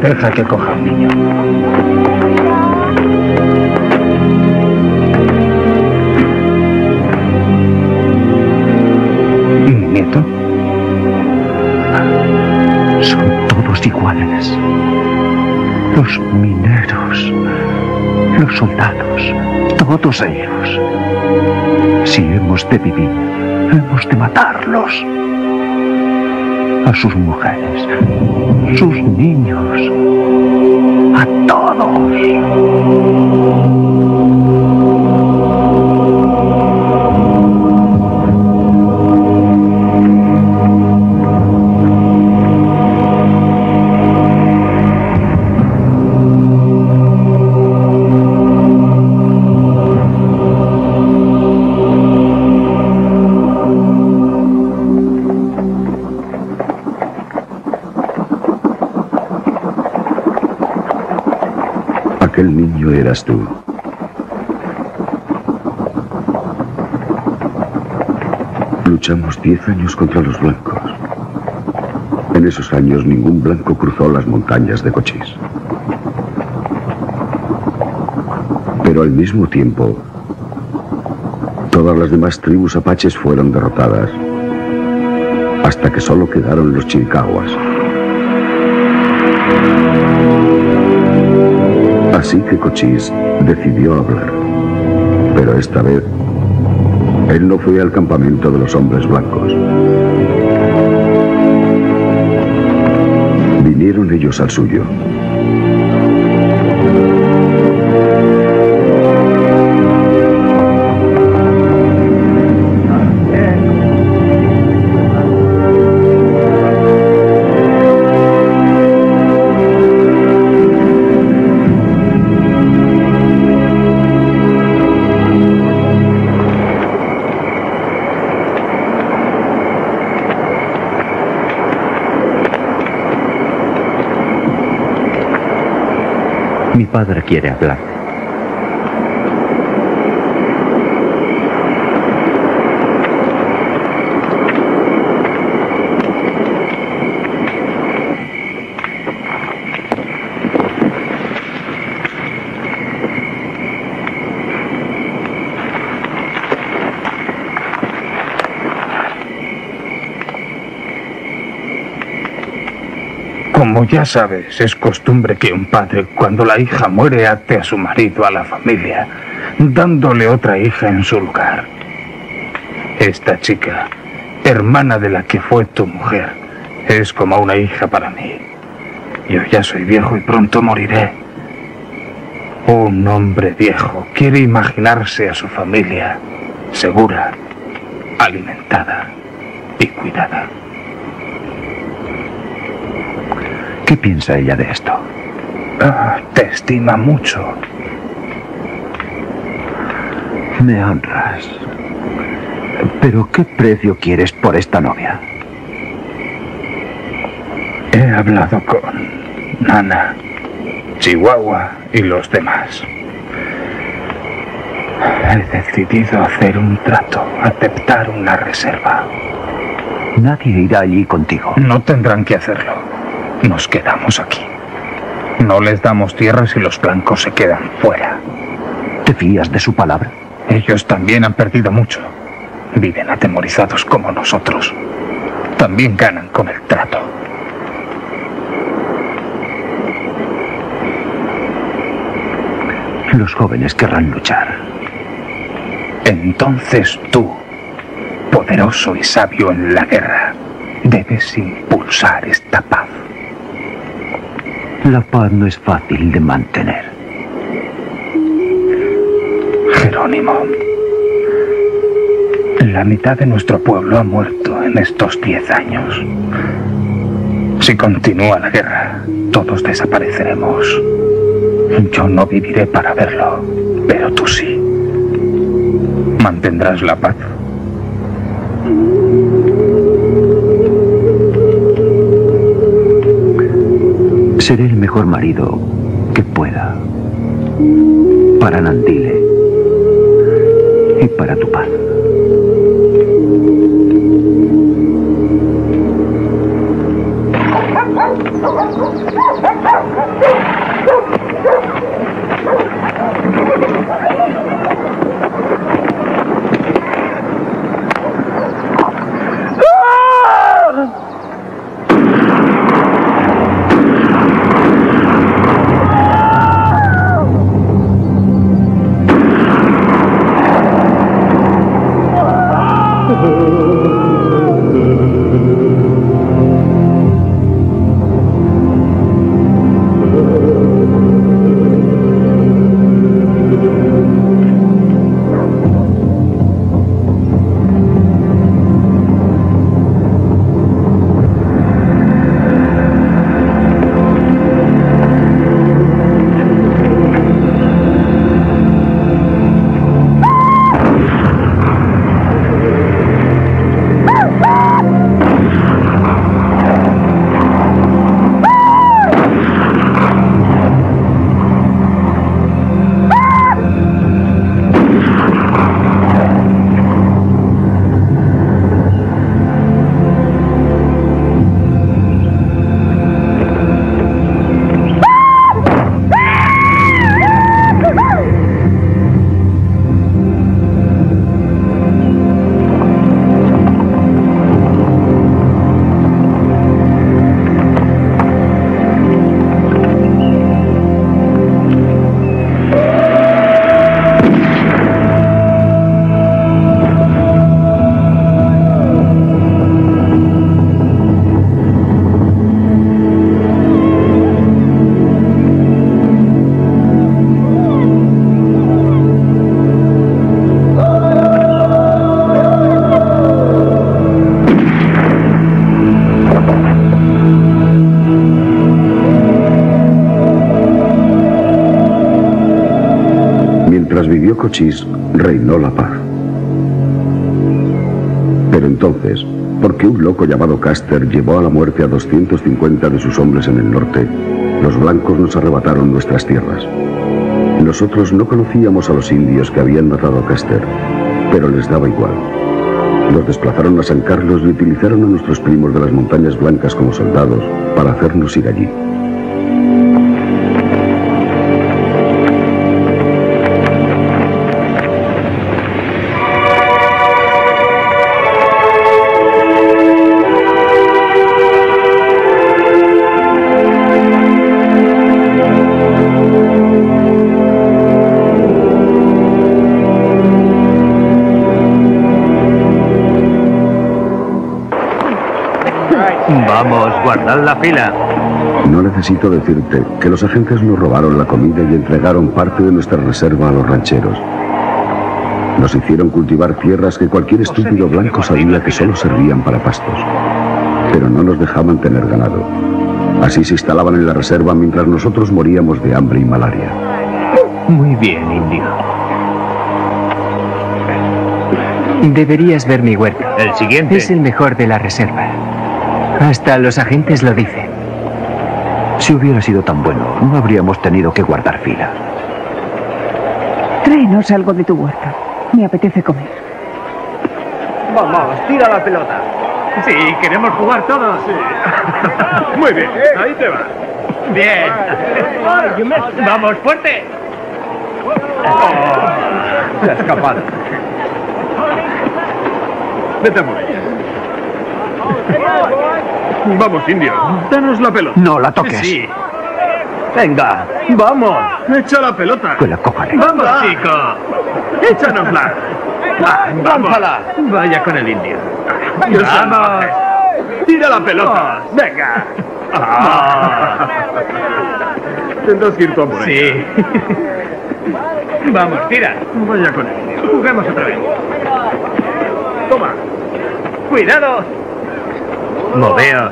Deja que coja al niño. ¿Mi nieto? Son todos iguales. Los mineros, los soldados, todos ellos. Si hemos de vivir, hemos de matarlos. A sus mujeres, sus niños, a todos. Aquel niño eras tú. Luchamos diez años contra los blancos. En esos años ningún blanco cruzó las montañas de Cochise. Pero al mismo tiempo, todas las demás tribus apaches fueron derrotadas, hasta que solo quedaron los chiricahuas. Así que Cochise decidió hablar, pero esta vez él no fue al campamento de los hombres blancos. Vinieron ellos al suyo. Mi padre quiere hablar. Como ya sabes, es costumbre que un padre, cuando la hija muere, ate a su marido a la familia, dándole otra hija en su lugar. Esta chica, hermana de la que fue tu mujer, es como una hija para mí. Yo ya soy viejo y pronto moriré. Un hombre viejo quiere imaginarse a su familia segura, alimentada y cuidada. ¿Qué piensa ella de esto? Ah, te estima mucho. Me honras. ¿Pero qué precio quieres por esta novia? He hablado con Nana, Chihuahua y los demás. He decidido hacer un trato, aceptar una reserva. Nadie irá allí contigo. No tendrán que hacerlo. Nos quedamos aquí. No les damos tierras y los blancos se quedan fuera. ¿Te fías de su palabra? Ellos también han perdido mucho. Viven atemorizados como nosotros. También ganan con el trato. Los jóvenes querrán luchar. Entonces tú, poderoso y sabio en la guerra, debes impulsar esta paz. La paz no es fácil de mantener. Jerónimo, la mitad de nuestro pueblo ha muerto en estos diez años. Si continúa la guerra, todos desapareceremos. Yo no viviré para verlo, pero tú sí. ¿Mantendrás la paz? Seré el mejor marido que pueda. Para Nandile y para tu paz. Mientras vivió Cochise, reinó la paz. Pero entonces, porque un loco llamado Custer llevó a la muerte a doscientos cincuenta de sus hombres en el norte, los blancos nos arrebataron nuestras tierras. Nosotros no conocíamos a los indios que habían matado a Custer, pero les daba igual. Nos desplazaron a San Carlos y utilizaron a nuestros primos de las Montañas Blancas como soldados para hacernos ir allí. Vamos, guardad la fila. No necesito decirte que los agentes nos robaron la comida y entregaron parte de nuestra reserva a los rancheros. Nos hicieron cultivar tierras que cualquier estúpido blanco sabía que solo servían para pastos. Pero no nos dejaban tener ganado. Así se instalaban en la reserva mientras nosotros moríamos de hambre y malaria. Muy bien, indio. Deberías ver mi huerto. El siguiente. Es el mejor de la reserva. Hasta los agentes lo dicen. Si hubiera sido tan bueno, no habríamos tenido que guardar fila. Tráenos algo de tu huerto. Me apetece comer. Vamos, tira la pelota. Sí, queremos jugar todos. Sí. Muy bien, ahí te va. Bien. Vamos, fuerte. Oh, se ha escapado. Vete a por ella. Vamos, indio, danos la pelota. No la toques. Sí. Venga, vamos. Echa la pelota. Que la cojan. Vamos, chico. Échanosla. Ah, vamos. Vaya con el indio. Vamos. Tira la pelota. Venga. Ah. Tendrás que ir tú a por ella. Sí. Vamos, tira. Vaya con el indio. Juguemos otra vez. Toma. Cuidado. Moveos.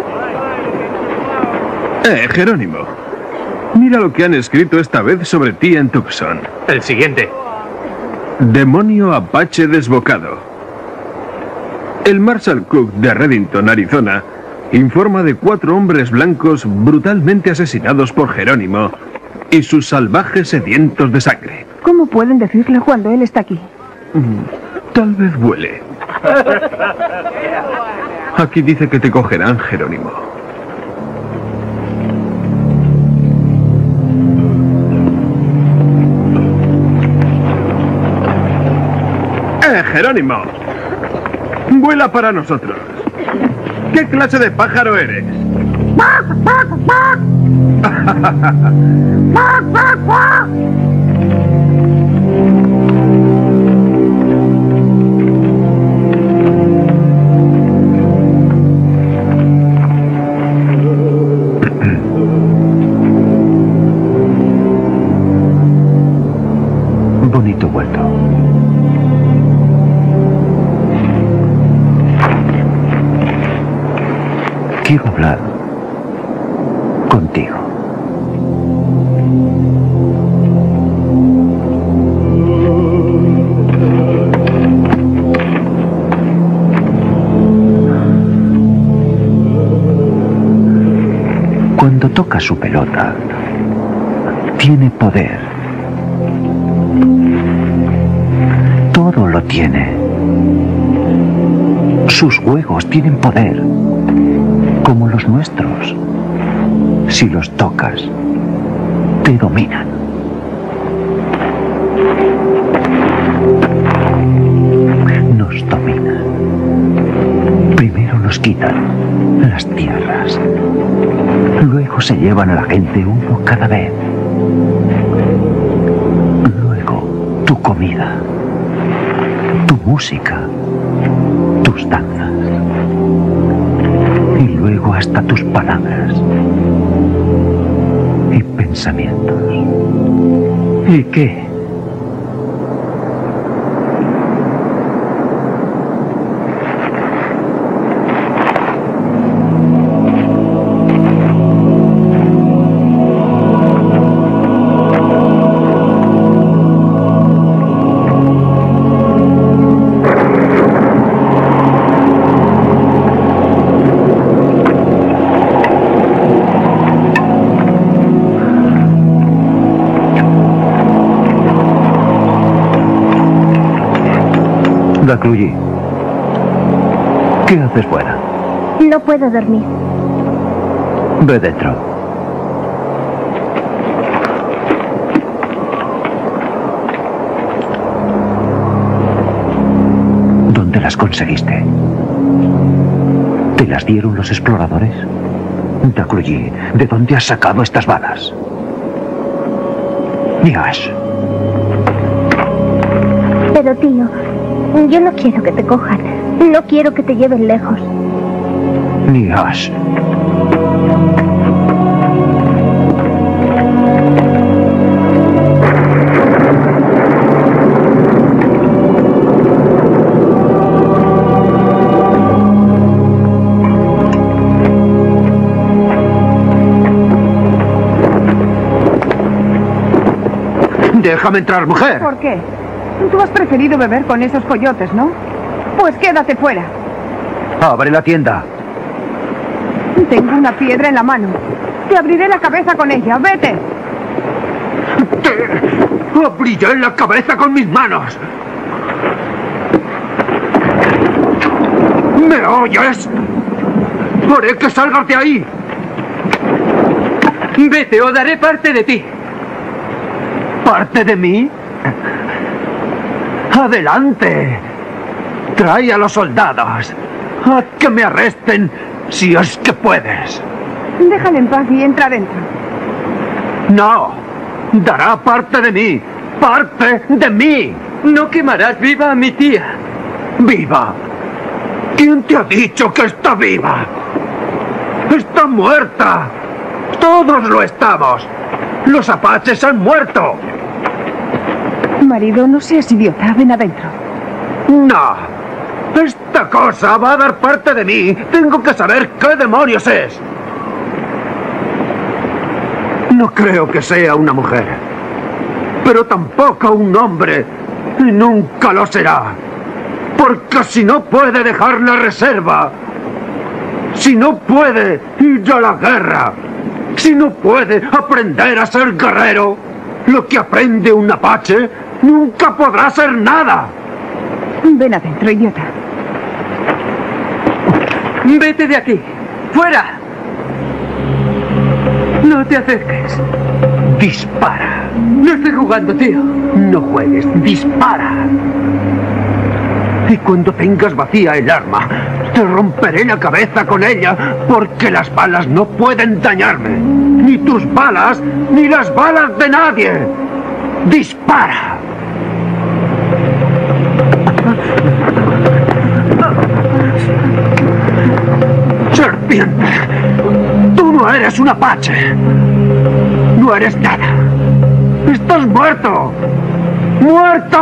Eh, Jerónimo. Mira lo que han escrito esta vez sobre ti en Tucson. El siguiente. Demonio apache desbocado. El Marshal Cook de Redington, Arizona, informa de cuatro hombres blancos brutalmente asesinados por Jerónimo y sus salvajes sedientos de sangre. ¿Cómo pueden decirlo cuando él está aquí? Tal vez vuele. Aquí dice que te cogerán, Jerónimo. ¡Eh, Jerónimo! Vuela para nosotros. ¿Qué clase de pájaro eres? Quiero hablar contigo. Cuando toca su pelota, tiene poder. Todo lo tiene. Sus juegos tienen poder, como los nuestros. Si los tocas, te dominan. Nos dominan. Primero nos quitan las tierras. Luego se llevan a la gente uno cada vez. Luego tu comida, tu música, tus danzas. Y luego hasta tus palabras y pensamientos. ¿Y qué? Dakluyi, ¿qué haces fuera? No puedo dormir. Ve dentro. ¿Dónde las conseguiste? ¿Te las dieron los exploradores? Dakluyi, ¿de dónde has sacado estas balas? Niash. Pero tío, yo no quiero que te cojan. No quiero que te lleven lejos. Niash. Déjame entrar, mujer. ¿Por qué? Tú has preferido beber con esos coyotes, ¿no? Pues quédate fuera. Abre la tienda. Tengo una piedra en la mano. Te abriré la cabeza con ella. ¡Vete! ¡Te abriré la cabeza con mis manos! ¿Me oyes? ¡Haré que salgas de ahí! Vete o daré parte de ti. ¿Parte de mí? ¡Adelante! Trae a los soldados. ¡A que me arresten si es que puedes! Déjale en paz y entra dentro. ¡No! ¡Dará parte de mí! ¡Parte de mí! No quemarás viva a mi tía. ¿Viva? ¿Quién te ha dicho que está viva? ¡Está muerta! ¡Todos lo estamos! ¡Los apaches han muerto! Marido, no seas idiota. Ven adentro. ¡No! ¡Esta cosa va a dar parte de mí! ¡Tengo que saber qué demonios es! No creo que sea una mujer. Pero tampoco un hombre. Y nunca lo será. Porque si no puede dejar la reserva, si no puede ir a la guerra, si no puede aprender a ser guerrero, lo que aprende un apache nunca podrá ser nada. Ven adentro, idiota. Vete de aquí. ¡Fuera! No te acerques. Dispara. No estoy jugando, tío. No juegues, dispara. Y cuando tengas vacía el arma, te romperé la cabeza con ella, porque las balas no pueden dañarme. Ni tus balas, ni las balas de nadie. ¡Dispara! ¡Serpiente! ¡Tú no eres un apache! ¡No eres nada! ¡Estás muerto! ¡Muerto!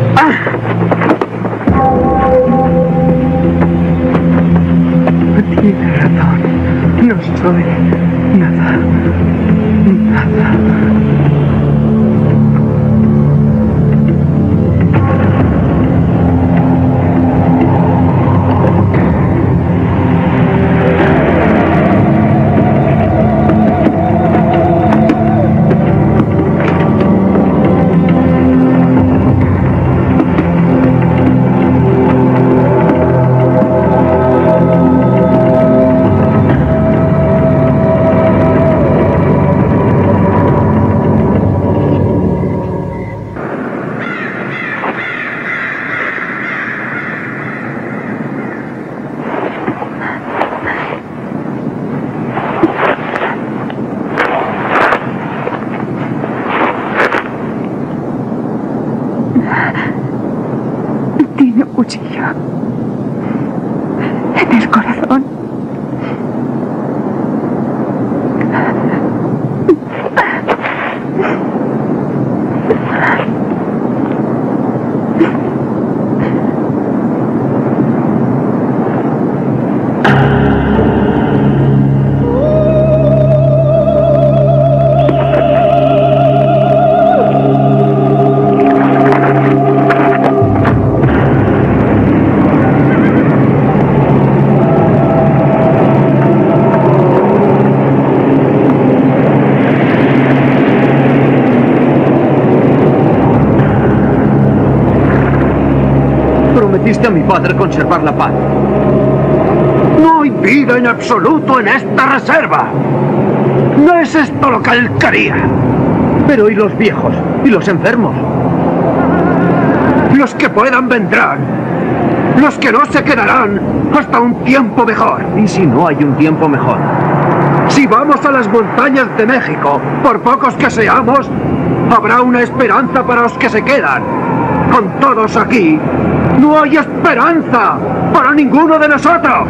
¡Ah! Tío. soy nada. Nada. Tiene un cuchillo en el corazón. Prometiste a mi padre conservar la paz. No hay vida en absoluto en esta reserva. No es esto lo que él quería. Pero ¿y los viejos? ¿Y los enfermos? Los que puedan vendrán. Los que no se quedarán hasta un tiempo mejor. ¿Y si no hay un tiempo mejor? Si vamos a las montañas de México, por pocos que seamos, habrá una esperanza para los que se quedan. Con todos aquí, no hay esperanza para ninguno de nosotros.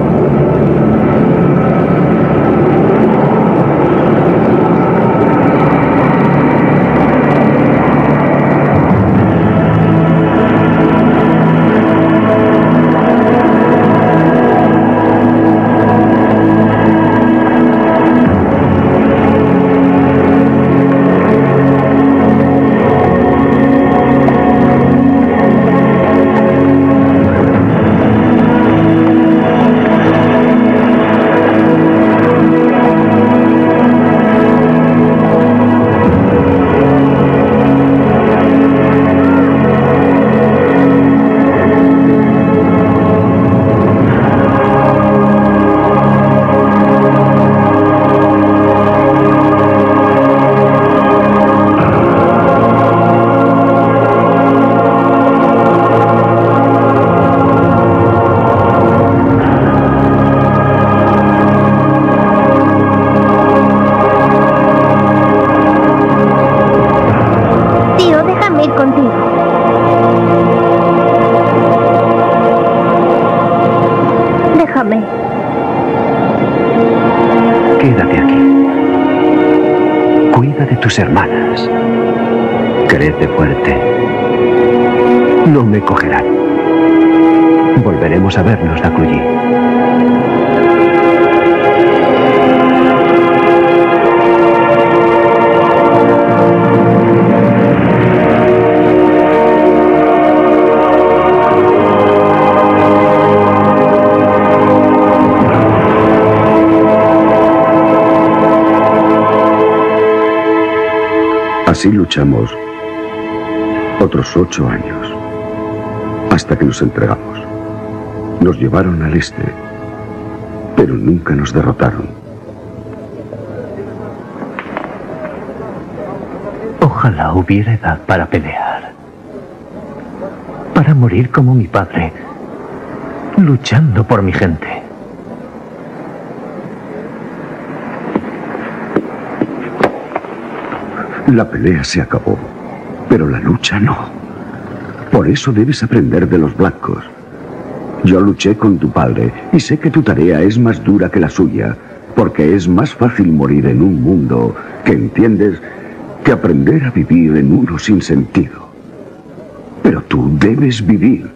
Quédate aquí. Cuida de tus hermanas. Créete fuerte. No me cogerán. Volveremos a vernos, Dakluyi. Así luchamos otros ocho años, hasta que nos entregamos. Nos llevaron al este, pero nunca nos derrotaron. Ojalá hubiera edad para pelear, para morir como mi padre, luchando por mi gente. La pelea se acabó, pero la lucha no. Por eso debes aprender de los blancos. Yo luché con tu padre y sé que tu tarea es más dura que la suya, porque es más fácil morir en un mundo que entiendes que aprender a vivir en uno sin sentido. Pero tú debes vivir.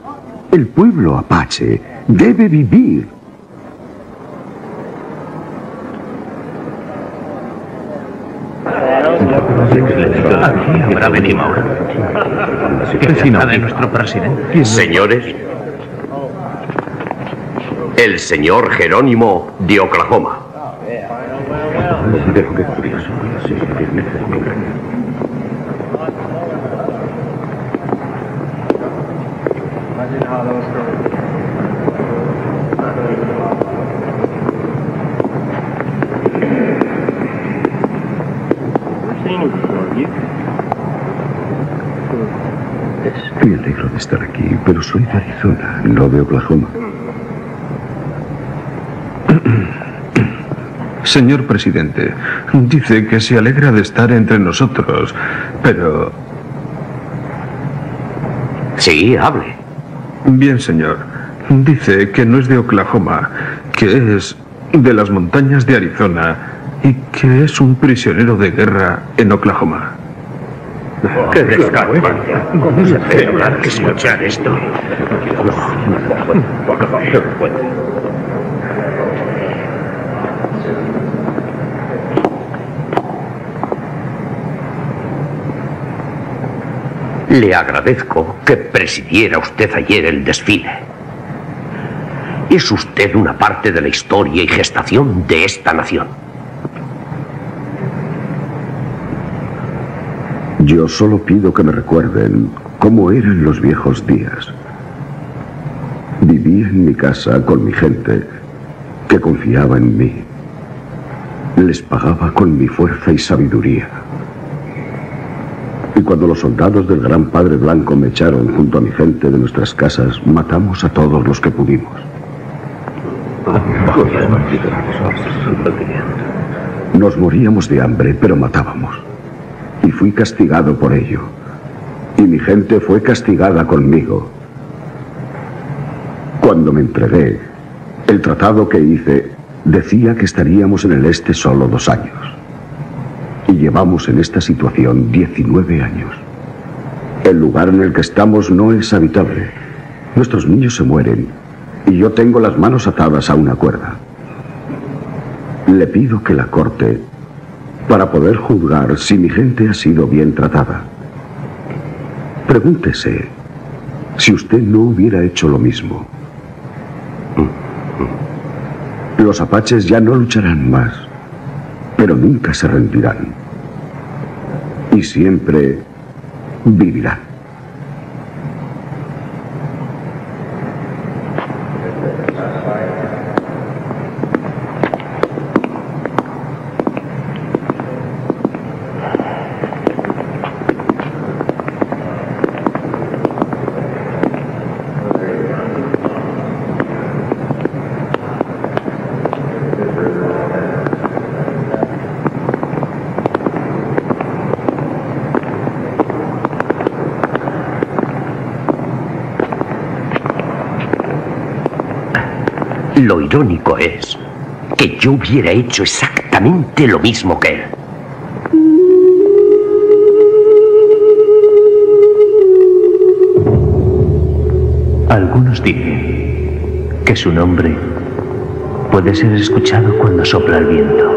El pueblo apache debe vivir. ¿Qué habrá venido ahora? ¿Qué será de nuestro presidente? Señores, el señor Jerónimo de Oklahoma. Qué curioso. Me alegro de estar aquí, pero soy de Arizona, no de Oklahoma. Señor presidente, dice que se alegra de estar entre nosotros, pero... Sí, hable. Bien, señor. Dice que no es de Oklahoma, que es de las montañas de Arizona y que es un prisionero de guerra en Oklahoma. ¡Qué descargo! ¿Cómo se puede hablar que escuchar esto? Le agradezco que presidiera usted ayer el desfile. Es usted una parte de la historia y gestación de esta nación. Yo solo pido que me recuerden cómo eran los viejos días. Vivía en mi casa con mi gente, que confiaba en mí. Les pagaba con mi fuerza y sabiduría. Y cuando los soldados del Gran Padre Blanco me echaron junto a mi gente de nuestras casas, matamos a todos los que pudimos. Nos moríamos de hambre, pero matábamos. Y fui castigado por ello. Y mi gente fue castigada conmigo. Cuando me entregué, el tratado que hice decía que estaríamos en el este solo dos años. Y llevamos en esta situación diecinueve años. El lugar en el que estamos no es habitable. Nuestros niños se mueren y yo tengo las manos atadas a una cuerda. Le pido que la corte para poder juzgar si mi gente ha sido bien tratada. Pregúntese si usted no hubiera hecho lo mismo. Los apaches ya no lucharán más, pero nunca se rendirán. Y siempre vivirán. Lo irónico es que yo hubiera hecho exactamente lo mismo que él. Algunos dicen que su nombre puede ser escuchado cuando sopla el viento.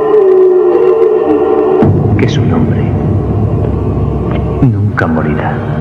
Que su nombre nunca morirá.